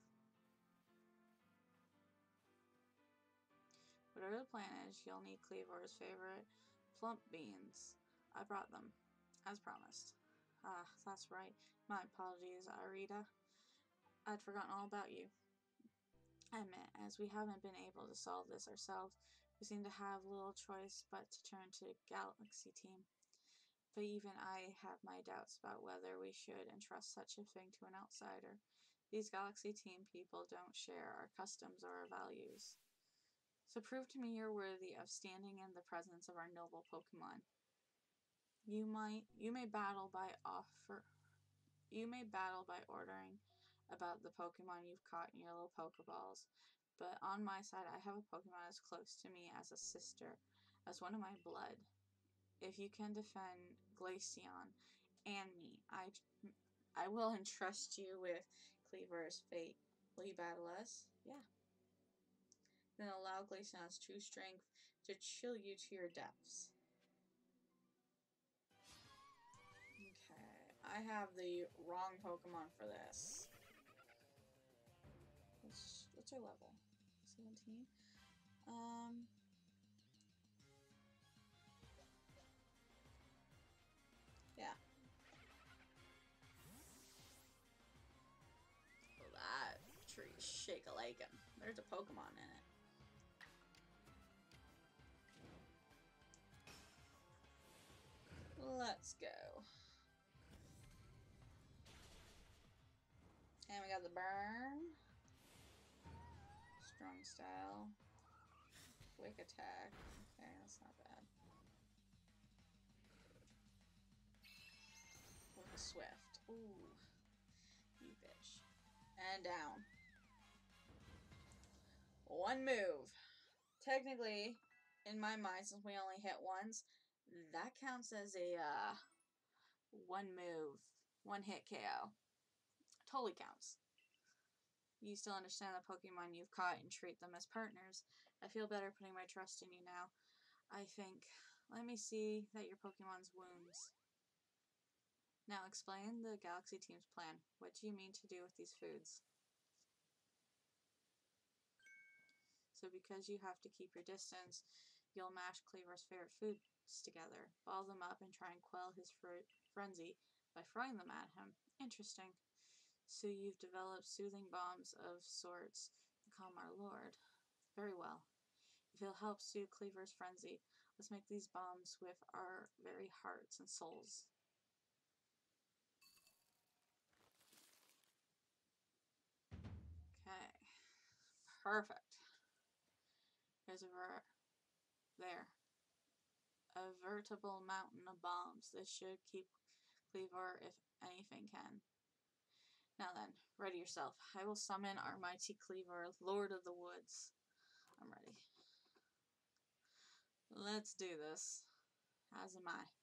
Speaker 1: Whatever the plan is, you'll need Cleavor's favorite plump beans. I brought them, as promised. Ah, that's right. My apologies, Arita. I'd forgotten all about you. I admit, as we haven't been able to solve this ourselves, we seem to have little choice but to turn to the Galaxy team. But even I have my doubts about whether we should entrust such a thing to an outsider. These Galaxy team people don't share our customs or our values. So prove to me you're worthy of standing in the presence of our noble Pokemon. You might, you may battle by offer, you may battle by ordering about the Pokemon you've caught in your little Pokeballs, but on my side, I have a Pokemon as close to me as a sister, as one of my blood. If you can defend Glaceon and me, I, I will entrust you with Cleaver's fate. Will you battle us? Yeah. Then allow Glaceon's true strength to chill you to your depths. Okay, I have the wrong Pokemon for this. What's, what's our level? seventeen? Um... Yeah. Oh, that tree's shake-a-lakin'. There's a Pokemon in it. Let's go. And we got the burn. Strong style. Quick attack. Okay, that's not bad. With a swift. Ooh. You bitch. And down. One move. Technically, in my mind, since we only hit once, that counts as a uh, one move, one hit K O. Totally counts. You still understand the Pokemon you've caught and treat them as partners. I feel better putting my trust in you now. I think. Let me see that your Pokemon's wounds. Now explain the Galaxy team's plan. What do you mean to do with these foods? So because you have to keep your distance, you'll mash Cleaver's favorite foods together, ball them up, and try and quell his fr frenzy by throwing them at him. Interesting. So you've developed soothing bombs of sorts to calm our lord. Very well. If it'll help soothe Cleaver's frenzy, let's make these bombs with our very hearts and souls. Okay. Perfect. There's a ver there. A veritable mountain of bombs. This should keep Cleaver if anything can. Now then, ready yourself. I will summon our mighty Cleaver, Lord of the Woods. I'm ready. Let's do this. As am I.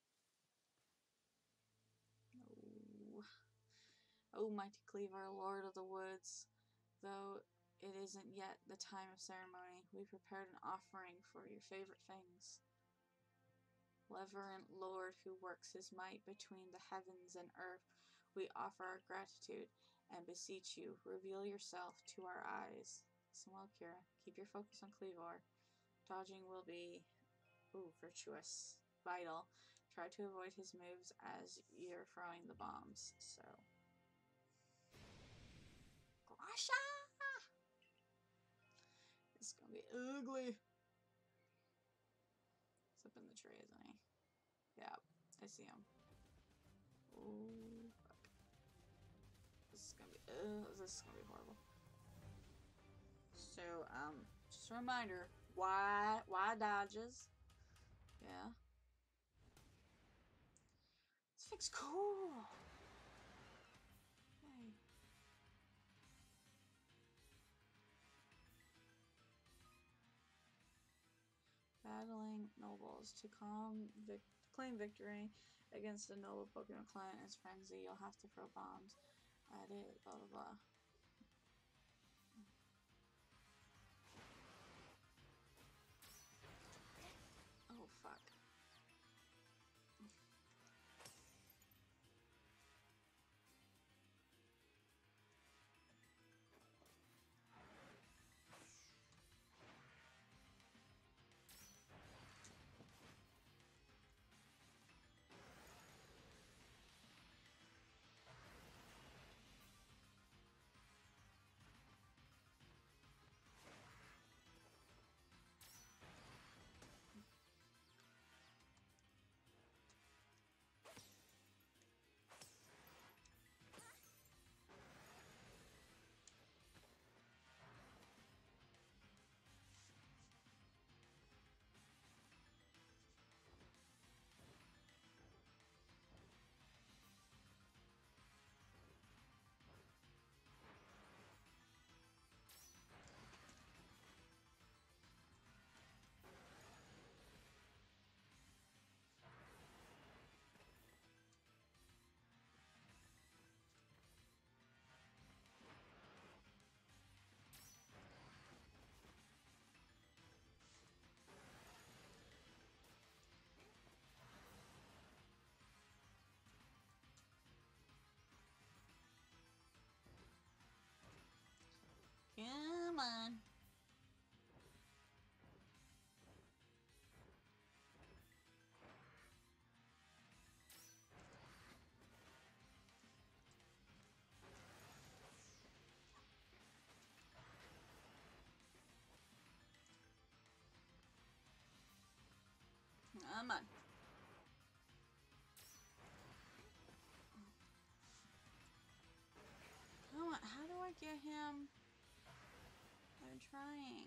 Speaker 1: Oh, oh mighty Cleaver, Lord of the Woods. Though it isn't yet the time of ceremony, we prepared an offering for your favorite things. Reverent Lord who works his might between the heavens and earth, we offer our gratitude and beseech you, reveal yourself to our eyes. Listen well, Kira. Keep your focus on Cleaver. Dodging will be, ooh, virtuous, vital. Try to avoid his moves as you're throwing the bombs. So, Grasha! It's gonna be ugly. He's up in the tree, isn't he? Yeah, I see him. Ooh, fuck. This is gonna be, uh, this is gonna be horrible. So, um, just a reminder, why, why dodges? Yeah. This thing's cool. Hey. Battling nobles to calm vic claim victory against a noble Pokemon clan as frenzy. You'll have to throw bombs at it. Blah blah blah. Oh fuck. on. Come on. Come on. How do I get him? I'm trying.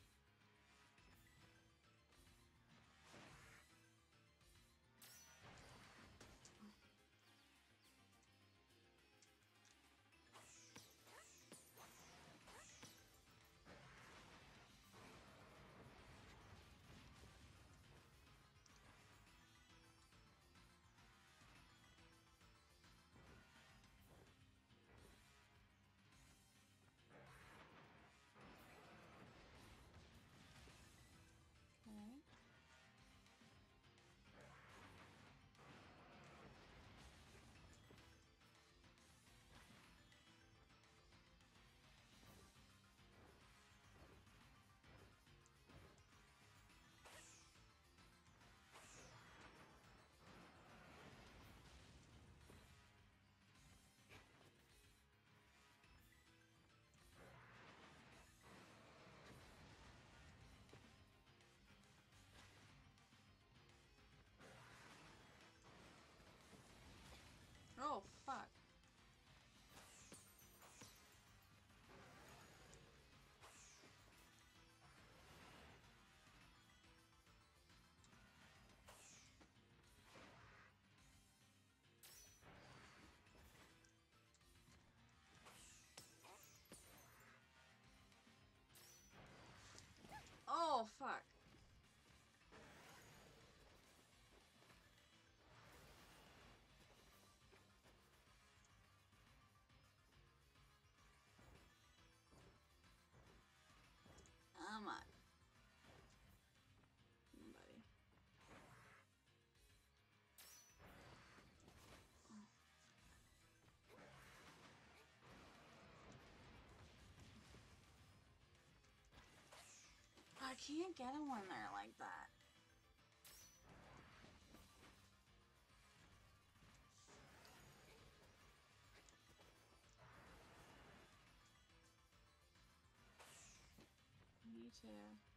Speaker 1: Okay. Oh, fuck. Oh, fuck. Come on. Buddy. I can't get him when they're like that. Me too.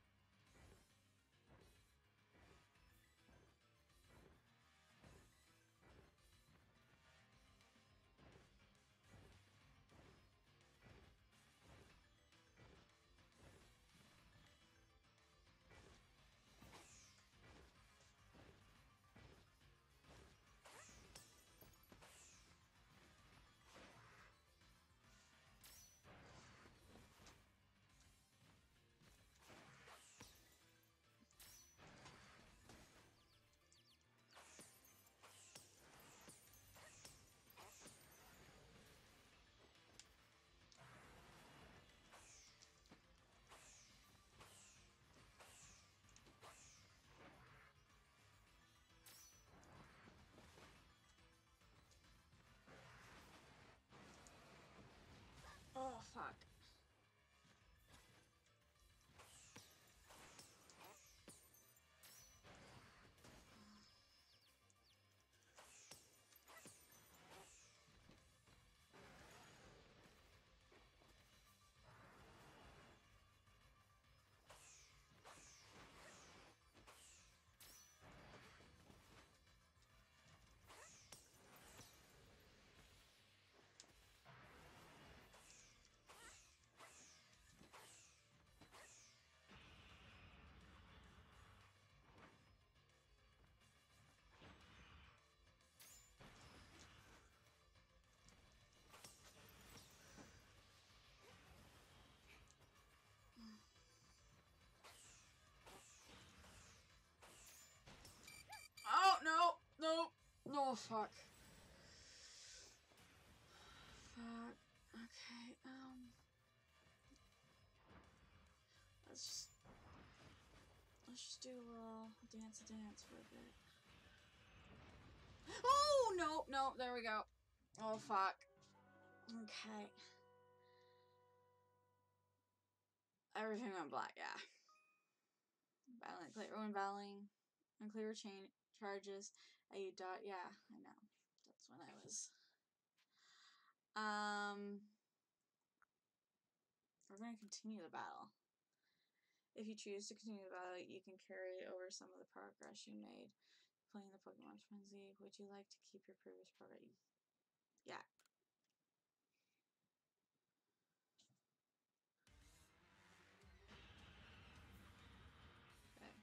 Speaker 1: Oh, fuck. Oh, no. No. No, fuck. Fuck. Okay, um... Let's just... Let's just do a little dance-a-dance for a bit. Oh, no, no, there we go. Oh, fuck. Okay. Everything went black, yeah. Battling, clear, when battling, unclear chain charges. A dot, yeah, I know. That's when I was. Um, we're gonna continue the battle. If you choose to continue the battle, you can carry over some of the progress you made playing the Pokemon Frenzy. Would you like to keep your previous progress? Yeah. Okay.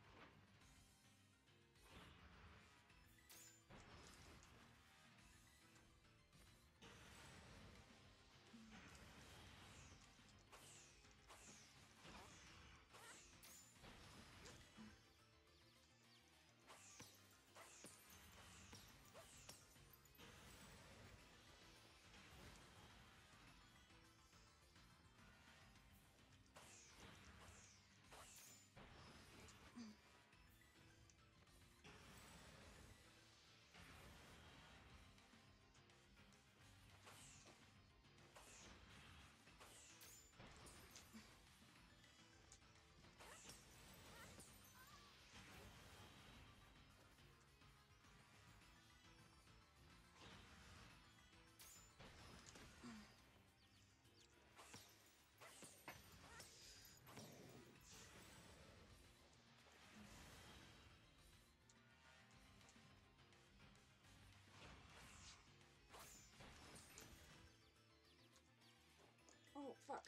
Speaker 1: Oh, fuck.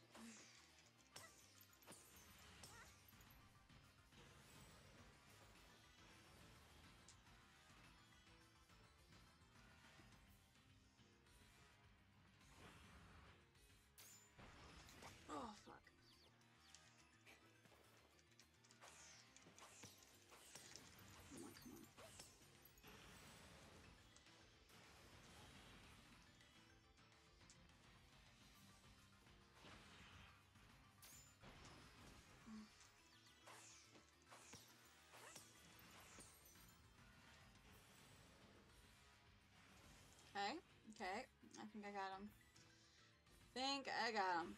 Speaker 1: Oh, fuck. Come on, come on. Okay, okay. I think I got him. Think I got him.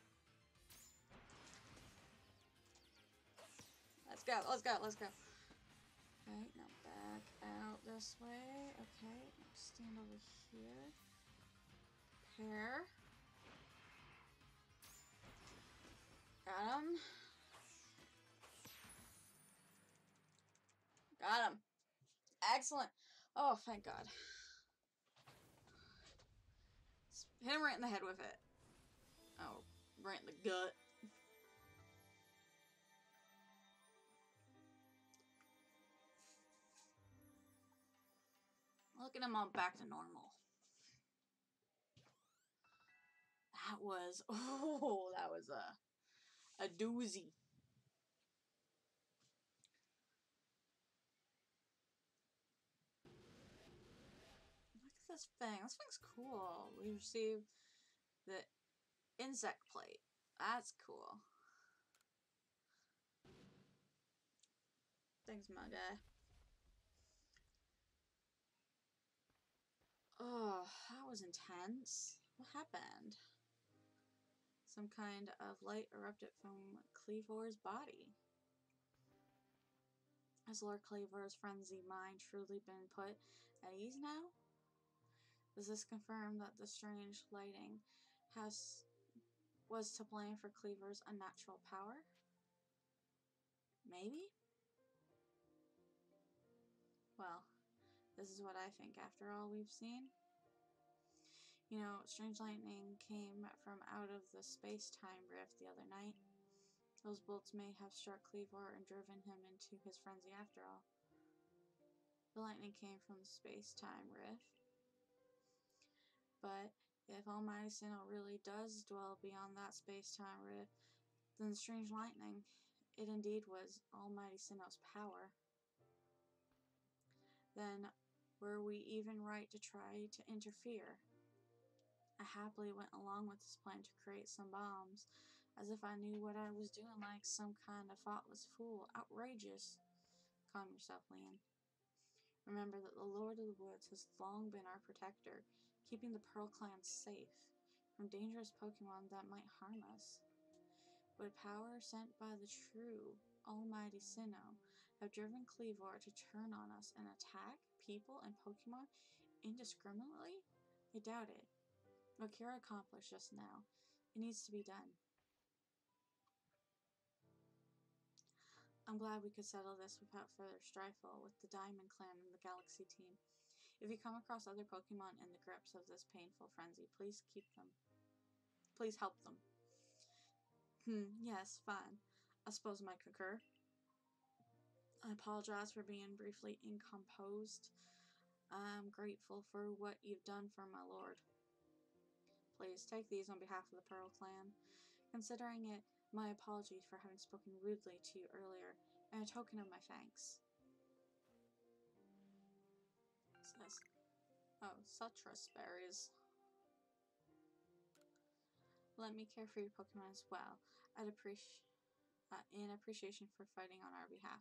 Speaker 1: Let's go, let's go, let's go. Okay, now back out this way. Okay, now stand over here. Prepare. Got him. Got him. Excellent. Oh, thank God. Hit him right in the head with it. Oh, right in the gut. Look at him all back to normal. That was, oh, that was a, a doozy. Look at this thing. This thing's cool. We received the insect plate. That's cool. Thanks, my guy. Oh, that was intense. What happened? Some kind of light erupted from Cleavor's body. Has Lord Cleavor's frenzied mind truly been put at ease now? Does this confirm that the strange lighting has was to blame for Cleavor's unnatural power? Maybe? Well, this is what I think after all we've seen. You know, strange lightning came from out of the space-time rift the other night. Those bolts may have struck Cleavor and driven him into his frenzy after all. The lightning came from the space-time rift. But if Almighty Sinnoh really does dwell beyond that space-time rift, then the strange lightning, it indeed was Almighty Sinnoh's power. Then were we even right to try to interfere? I happily went along with this plan to create some bombs, as if I knew what I was doing, like some kind of thoughtless fool. Outrageous. Calm yourself, Leon. Remember that the Lord of the Woods has long been our protector, keeping the Pearl Clan safe from dangerous Pokemon that might harm us. Would power sent by the true Almighty Sinnoh have driven Cleavor to turn on us and attack people and Pokemon indiscriminately? I doubt it. What Kira accomplished just now, it needs to be done. I'm glad we could settle this without further strife with the Diamond Clan and the Galaxy team. If you come across other Pokemon in the grips of this painful frenzy, please keep them. Please help them. Hmm, yes, fine. I suppose I might concur. I apologize for being briefly incomposed. I'm grateful for what you've done for my lord. Please take these on behalf of the Pearl Clan. Considering it my apologies for having spoken rudely to you earlier, and a token of my thanks. It says, oh, citrus berries. Let me care for your Pokemon as well. I'd appreciate uh, in appreciation for fighting on our behalf.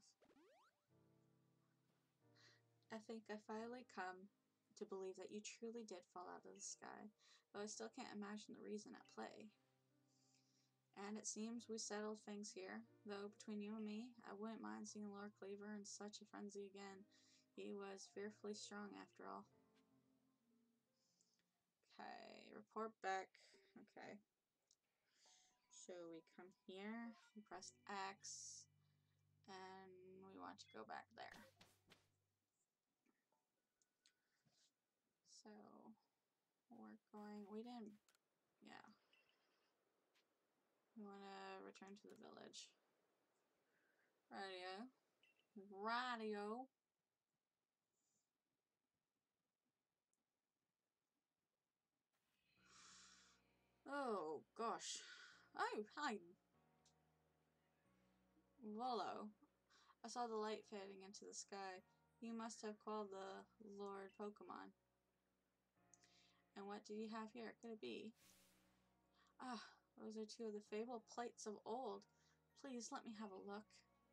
Speaker 1: I think I finally come to believe that you truly did fall out of the sky, though I still can't imagine the reason at play. And it seems we settled things here, though between you and me, I wouldn't mind seeing Lord Cleaver in such a frenzy again. He was fearfully strong after all. Okay, report back. Okay. So we come here, we press X, and we want to go back there. So we're going, we didn't, yeah. We want to return to the village. Radio. Radio. Oh, gosh. Oh, hi. Volo. I saw the light fading into the sky. You must have called the Lord Pokemon. And what do you have here? Could it be? Ah, those are two of the fabled plates of old. Please let me have a look.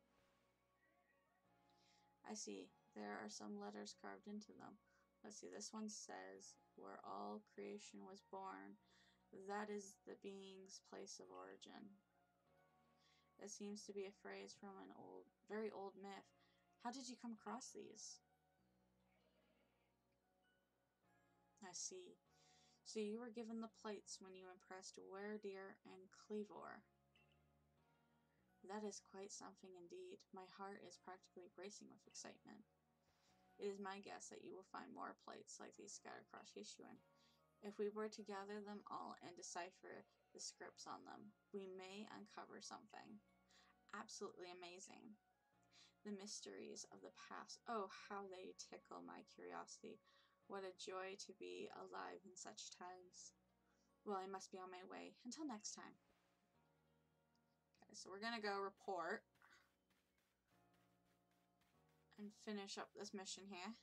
Speaker 1: I see. There are some letters carved into them. Let's see. This one says, where all creation was born. That is the being's place of origin. That seems to be a phrase from an old, very old myth. How did you come across these? I see. So you were given the plates when you impressed Werdeer and Cleavor. That is quite something indeed. My heart is practically racing with excitement. It is my guess that you will find more plates like these scattered across Hisuian. If we were to gather them all and decipher the scripts on them, we may uncover something absolutely amazing. The mysteries of the past. Oh, how they tickle my curiosity. What a joy to be alive in such times. Well, I must be on my way. Until next time. Okay, so we're gonna go report and finish up this mission here.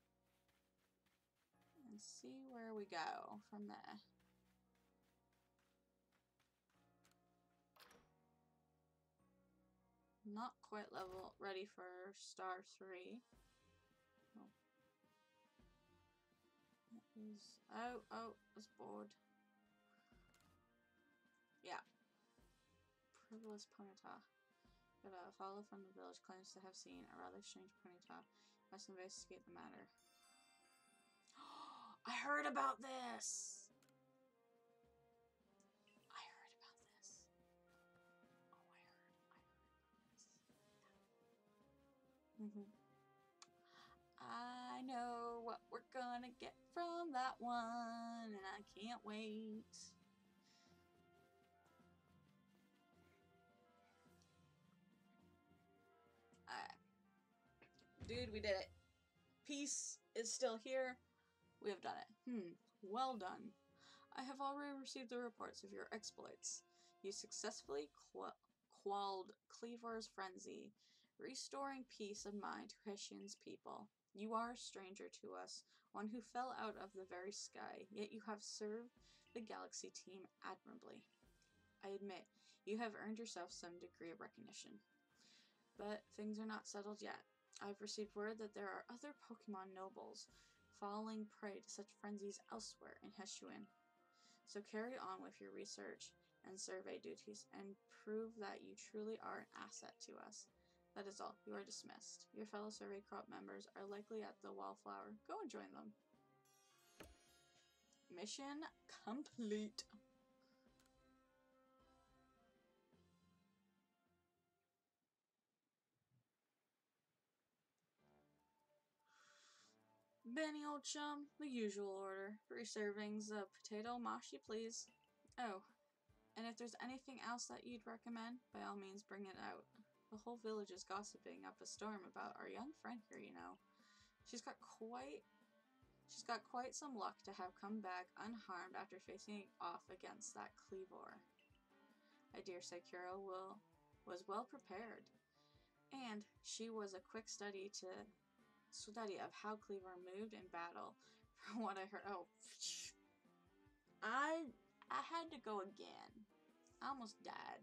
Speaker 1: And see where we go from there. Not quite level ready for star three. Oh. Is, oh, oh, it's bored. Yeah. Frivolous Ponyta. But a follow from the village claims to have seen a rather strange Ponyta. Must investigate the matter. I heard about this! I heard about this. Oh, I heard. I heard about this. Mm-hmm. I know what we're gonna get from that one, and I can't wait. Alright. Dude, we did it. Peace is still here. We have done it. Hmm. Well done. I have already received the reports of your exploits. You successfully qu quelled Cleavor's frenzy, restoring peace of mind to Hisuian's people. You are a stranger to us, one who fell out of the very sky, yet you have served the Galaxy team admirably. I admit, you have earned yourself some degree of recognition. But things are not settled yet. I've received word that there are other Pokemon nobles falling prey to such frenzies elsewhere in Hisuian. So carry on with your research, and survey duties and prove that you truly are an asset to us. That is all. You are dismissed. Your fellow Survey Corps members are likely at the Wallflower. Go and join them. Mission complete. Benny, old chum, the usual order. Three servings of potato mashi, please. Oh, and if there's anything else that you'd recommend, by all means bring it out. The whole village is gossiping up a storm about our young friend here, you know. She's got quite she's got quite some luck to have come back unharmed after facing off against that Cleavor. I dare say Kira will was well prepared. And she was a quick study to study of how Cleavor moved in battle. From what I heard, oh, I I had to go again. I almost died.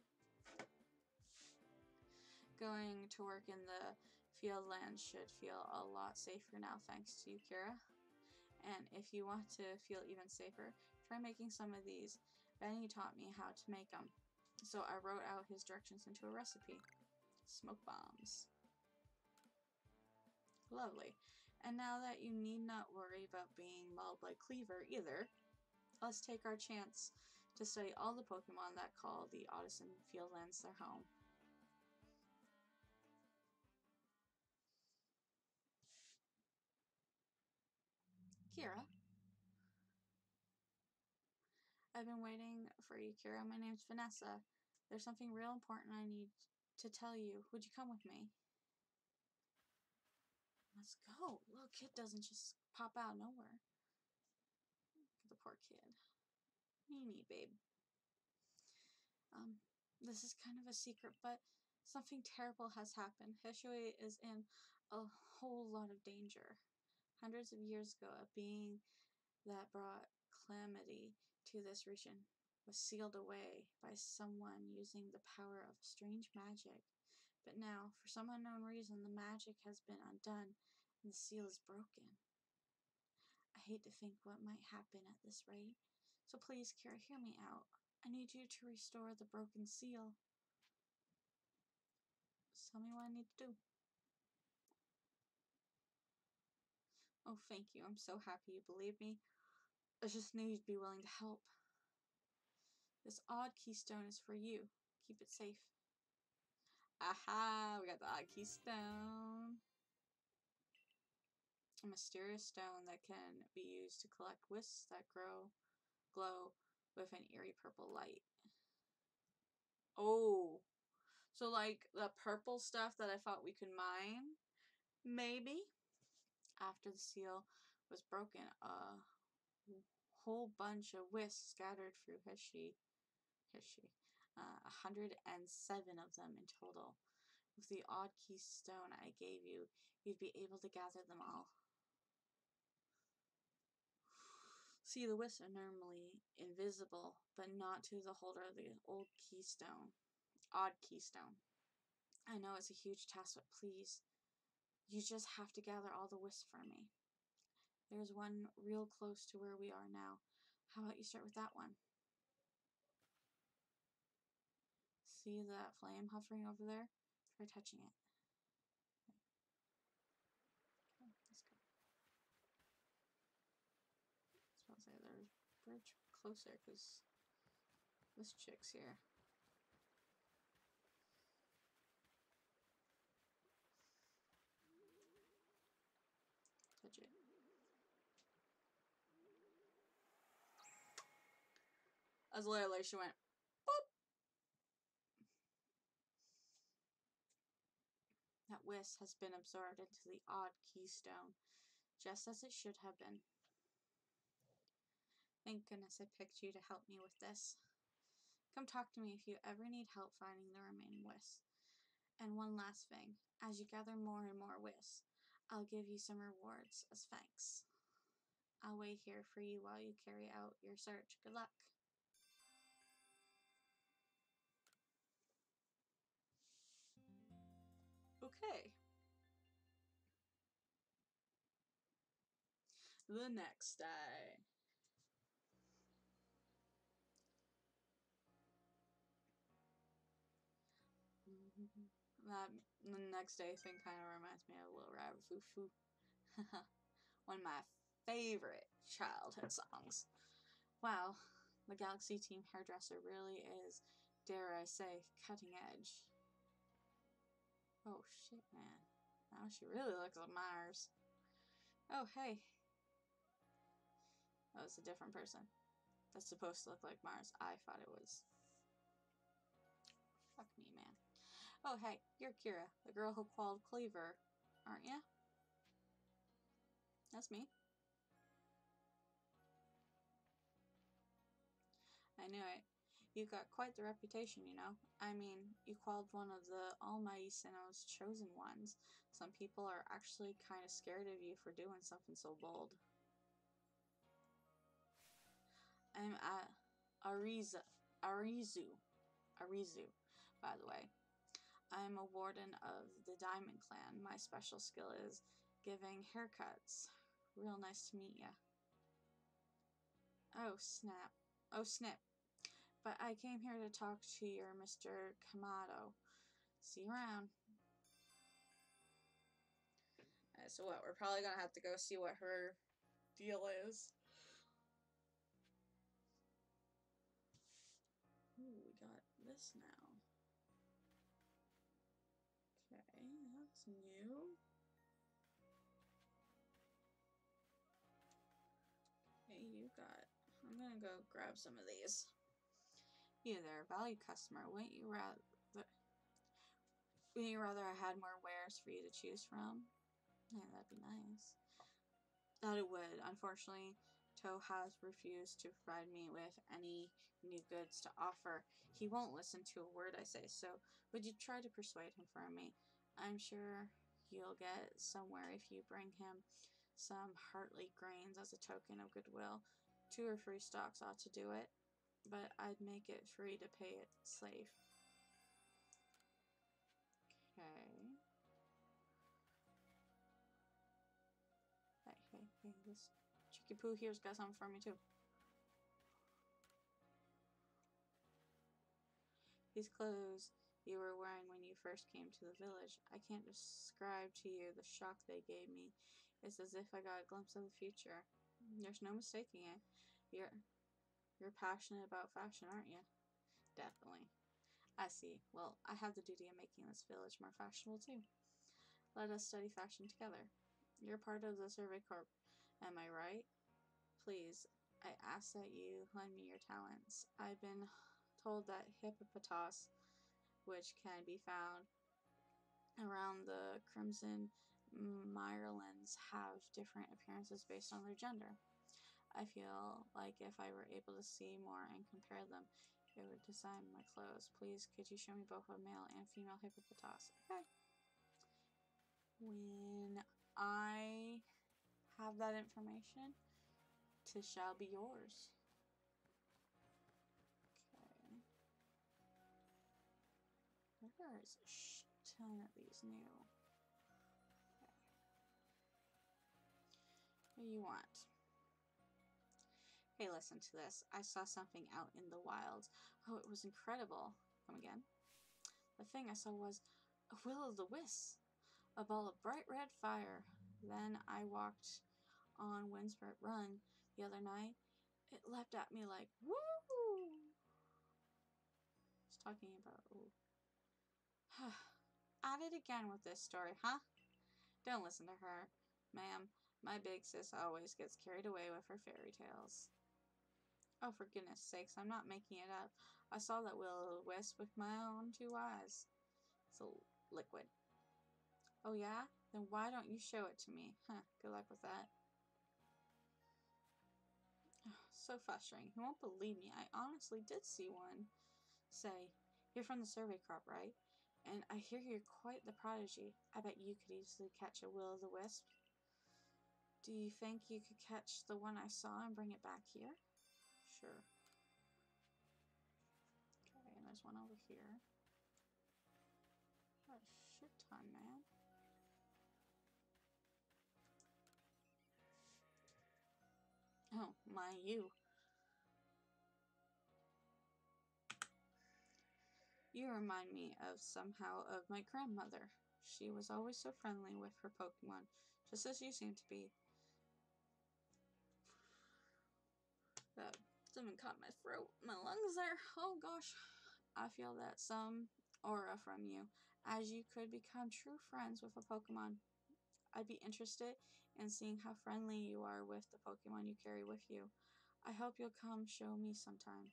Speaker 1: Going to work in the field land should feel a lot safer now, thanks to you, Kira. And if you want to feel even safer, try making some of these. Benny taught me how to make them, so I wrote out his directions into a recipe. Smoke bombs. Lovely. And now that you need not worry about being mauled by Cleavor either, let's take our chance to study all the Pokemon that call the Odison Fieldlands their home. Kira. I've been waiting for you, Kira. My name's Vanessa. There's something real important I need to tell you. Would you come with me? Let's go. Little kid doesn't just pop out of nowhere. The poor kid. Me, babe. Um, this is kind of a secret, but something terrible has happened. Hishui is in a whole lot of danger. Hundreds of years ago, a being that brought calamity to this region was sealed away by someone using the power of strange magic. But now, for some unknown reason, the magic has been undone and the seal is broken. I hate to think what might happen at this rate. So please, Kira, hear me out. I need you to restore the broken seal. Just tell me what I need to do. Oh, thank you. I'm so happy you believe me. I just knew you'd be willing to help. This odd keystone is for you. Keep it safe. Aha! We got the odd keystone. A mysterious stone that can be used to collect wisps that grow, glow with an eerie purple light. Oh! So like the purple stuff that I thought we could mine? Maybe? After the seal was broken, a whole bunch of wisps scattered through Hishi. Hishi. Uh, one hundred seven of them in total. With the odd keystone I gave you, you'd be able to gather them all. See, the wisps are normally invisible, but not to the holder of the old keystone. Odd keystone. I know it's a huge task, but please, you just have to gather all the wisps for me. There's one real close to where we are now. How about you start with that one? See that flame hovering over there? Try touching it. Okay, let's go. I was about to say there's a bridge closer because this chick's here. Touch it. As literally she went boop. That wisp has been absorbed into the odd keystone, just as it should have been. Thank goodness I picked you to help me with this. Come talk to me if you ever need help finding the remaining wisps. And one last thing, as you gather more and more wisps, I'll give you some rewards as thanks. I'll wait here for you while you carry out your search. Good luck. Okay. The next day. That the next day thing kind of reminds me of Little Rabbit Foo Foo. One of my favorite childhood songs. Wow, the Galaxy Team hairdresser really is, dare I say, cutting edge. Oh shit, man. Now she really looks like Mars. Oh, hey. Oh, it's a different person. That's supposed to look like Mars. I thought it was. Fuck me, man. Oh, hey, you're Kira, the girl who called Cleaver, aren't ya? That's me. I knew it. You got quite the reputation, you know. I mean, you called one of the Almighty Sinnoh's chosen ones. Some people are actually kind of scared of you for doing something so bold. I'm at Ariza, Arizu, Arizu, by the way. I'm a warden of the Diamond Clan. My special skill is giving haircuts. Real nice to meet ya. Oh, snap. Oh, snip. But I came here to talk to your Mister Kamado. See you around. Alright, so what? We're probably gonna have to go see what her deal is. Ooh, we got this now. Okay, that's new. Okay, you got... I'm gonna go grab some of these. You there, valued customer. Wouldn't you rather... Wouldn't you rather I had more wares for you to choose from? Yeah, that'd be nice. That it would. Unfortunately, Toe has refused to provide me with any new goods to offer. He won't listen to a word I say, so would you try to persuade him for me? I'm sure you'll get somewhere if you bring him some heartly grains as a token of goodwill. Two or three stocks ought to do it, but I'd make it free to pay it slave. Okay. Hey, hey, hey, this Chicky Poo here's got something for me too. These clothes you were wearing when you first came to the village, I can't describe to you the shock they gave me. It's as if I got a glimpse of the future. There's no mistaking it. You're, you're passionate about fashion, aren't you? Definitely. I see. Well, I have the duty of making this village more fashionable too. Let us study fashion together. You're part of the Survey Corp, am I right? Please, I ask that you lend me your talents. I've been told that hippopotas, which can be found around the Crimson Mirelands, have different appearances based on their gender. I feel like if I were able to see more and compare them, it would design my clothes. Please, could you show me both a male and female hippopotas? Okay. When I have that information, 'tis shall be yours. Okay. There is a sh ton of these new. Okay. What do you want? Hey, listen to this. I saw something out in the wilds. Oh, it was incredible. Come again? The thing I saw was a will-o'-the-wisp, a ball of bright red fire. Then I walked on Windsbert Run the other night. It leapt at me like, woo! It's talking about, ooh. At it again with this story, huh? Don't listen to her, ma'am. My big sis always gets carried away with her fairy tales. Oh, for goodness sakes, I'm not making it up. I saw that will-o'-the-wisp with my own two eyes. It's a liquid. Oh yeah? Then why don't you show it to me? Huh, good luck with that. So frustrating. You won't believe me. I honestly did see one. Say, you're from the Survey Corp, right? And I hear you're quite the prodigy. I bet you could easily catch a will-o'-the-wisp. Do you think you could catch the one I saw and bring it back here? Sure. Okay, and there's one over here. What a shit ton, man. Oh, my, you. You remind me of somehow of my grandmother. She was always so friendly with her Pokemon, just as you seem to be. That something caught my throat, my lungs there. Oh gosh. I feel that some aura from you, as you could become true friends with a Pokemon. I'd be interested in seeing how friendly you are with the Pokemon you carry with you. I hope you'll come show me sometime.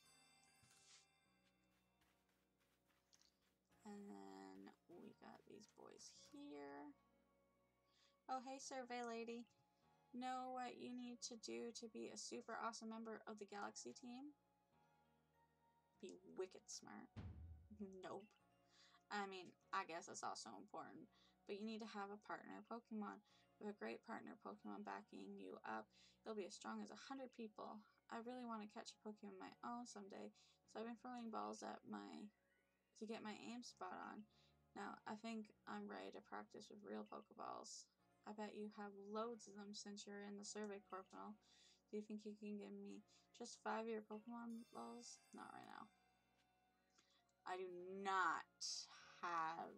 Speaker 1: And then we got these boys here. Oh, hey, survey lady. Know what you need to do to be a super awesome member of the Galaxy team? Be wicked smart. Nope. I mean, I guess that's also important, but you need to have a partner Pokemon. With a great partner Pokemon backing you up, you'll be as strong as a hundred people. I really want to catch a Pokemon of my own someday, so I've been throwing balls at my to get my aim spot on. Now, I think I'm ready to practice with real Pokeballs. I bet you have loads of them since you're in the survey corporal. Do you think you can give me just five of your Pokemon balls? Not right now. I do not have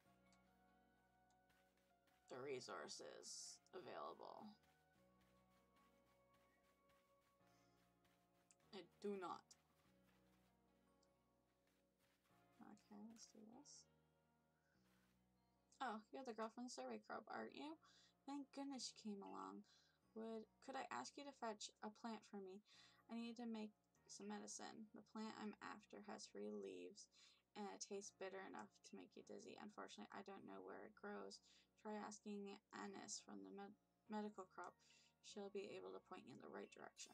Speaker 1: the resources available. I do not. Okay, let's do this. Oh, you're the girl from the survey club, aren't you? Thank goodness you came along. Would could I ask you to fetch a plant for me? I need to make some medicine. The plant I'm after has three leaves, and it tastes bitter enough to make you dizzy. Unfortunately, I don't know where it grows. Try asking Annis from the med medical crop. She'll be able to point you in the right direction.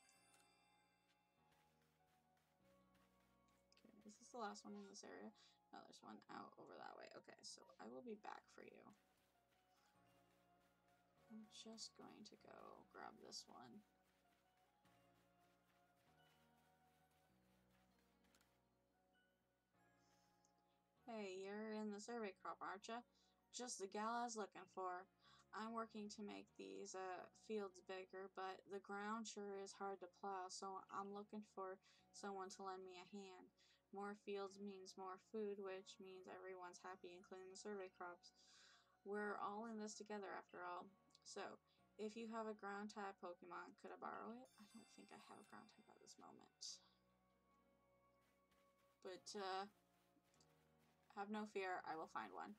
Speaker 1: Okay, is this the last one in this area? No, there's one out over that way. Okay, so I will be back for you. I'm just going to go grab this one. Hey, you're in the survey crop, aren't you? Just the gal I was looking for. I'm working to make these uh, fields bigger, but the ground sure is hard to plow, so I'm looking for someone to lend me a hand. More fields means more food, which means everyone's happy, including the survey crops. We're all in this together, after all. So, if you have a ground type Pokemon, could I borrow it? I don't think I have a ground type at this moment. But, uh, have no fear, I will find one.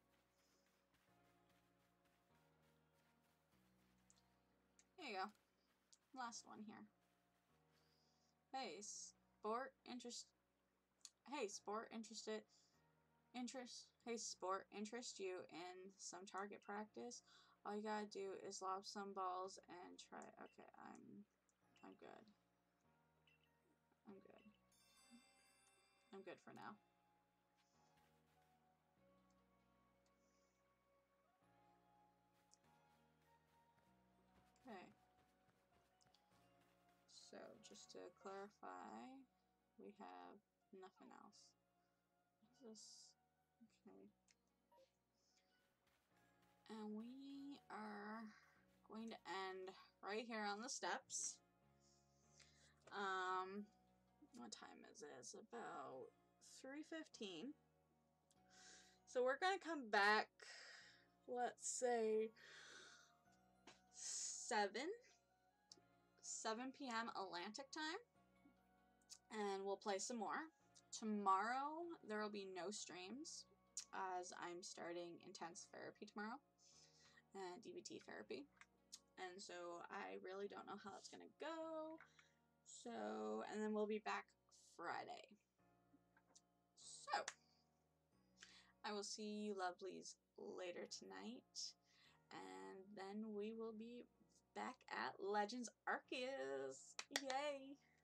Speaker 1: There you go. Last one here. Hey, sport interest. Hey, sport interested. Interest. Hey, sport interest you in some target practice. All you gotta do is lob some balls and try. Okay, I'm. I'm good. I'm good. I'm good for now. Okay. So, just to clarify, we have nothing else. What is this? Okay. And we are going to end right here on the steps. Um, what time is it? It's about three fifteen. So we're going to come back, let's say, seven. seven p m Atlantic time. And we'll play some more. Tomorrow, there will be no streams, as I'm starting intense therapy tomorrow. And D B T therapy. And so I really don't know how that's going to go. So, and then we'll be back Friday. So, I will see you lovelies later tonight. And then we will be back at Legends Arceus. Yay!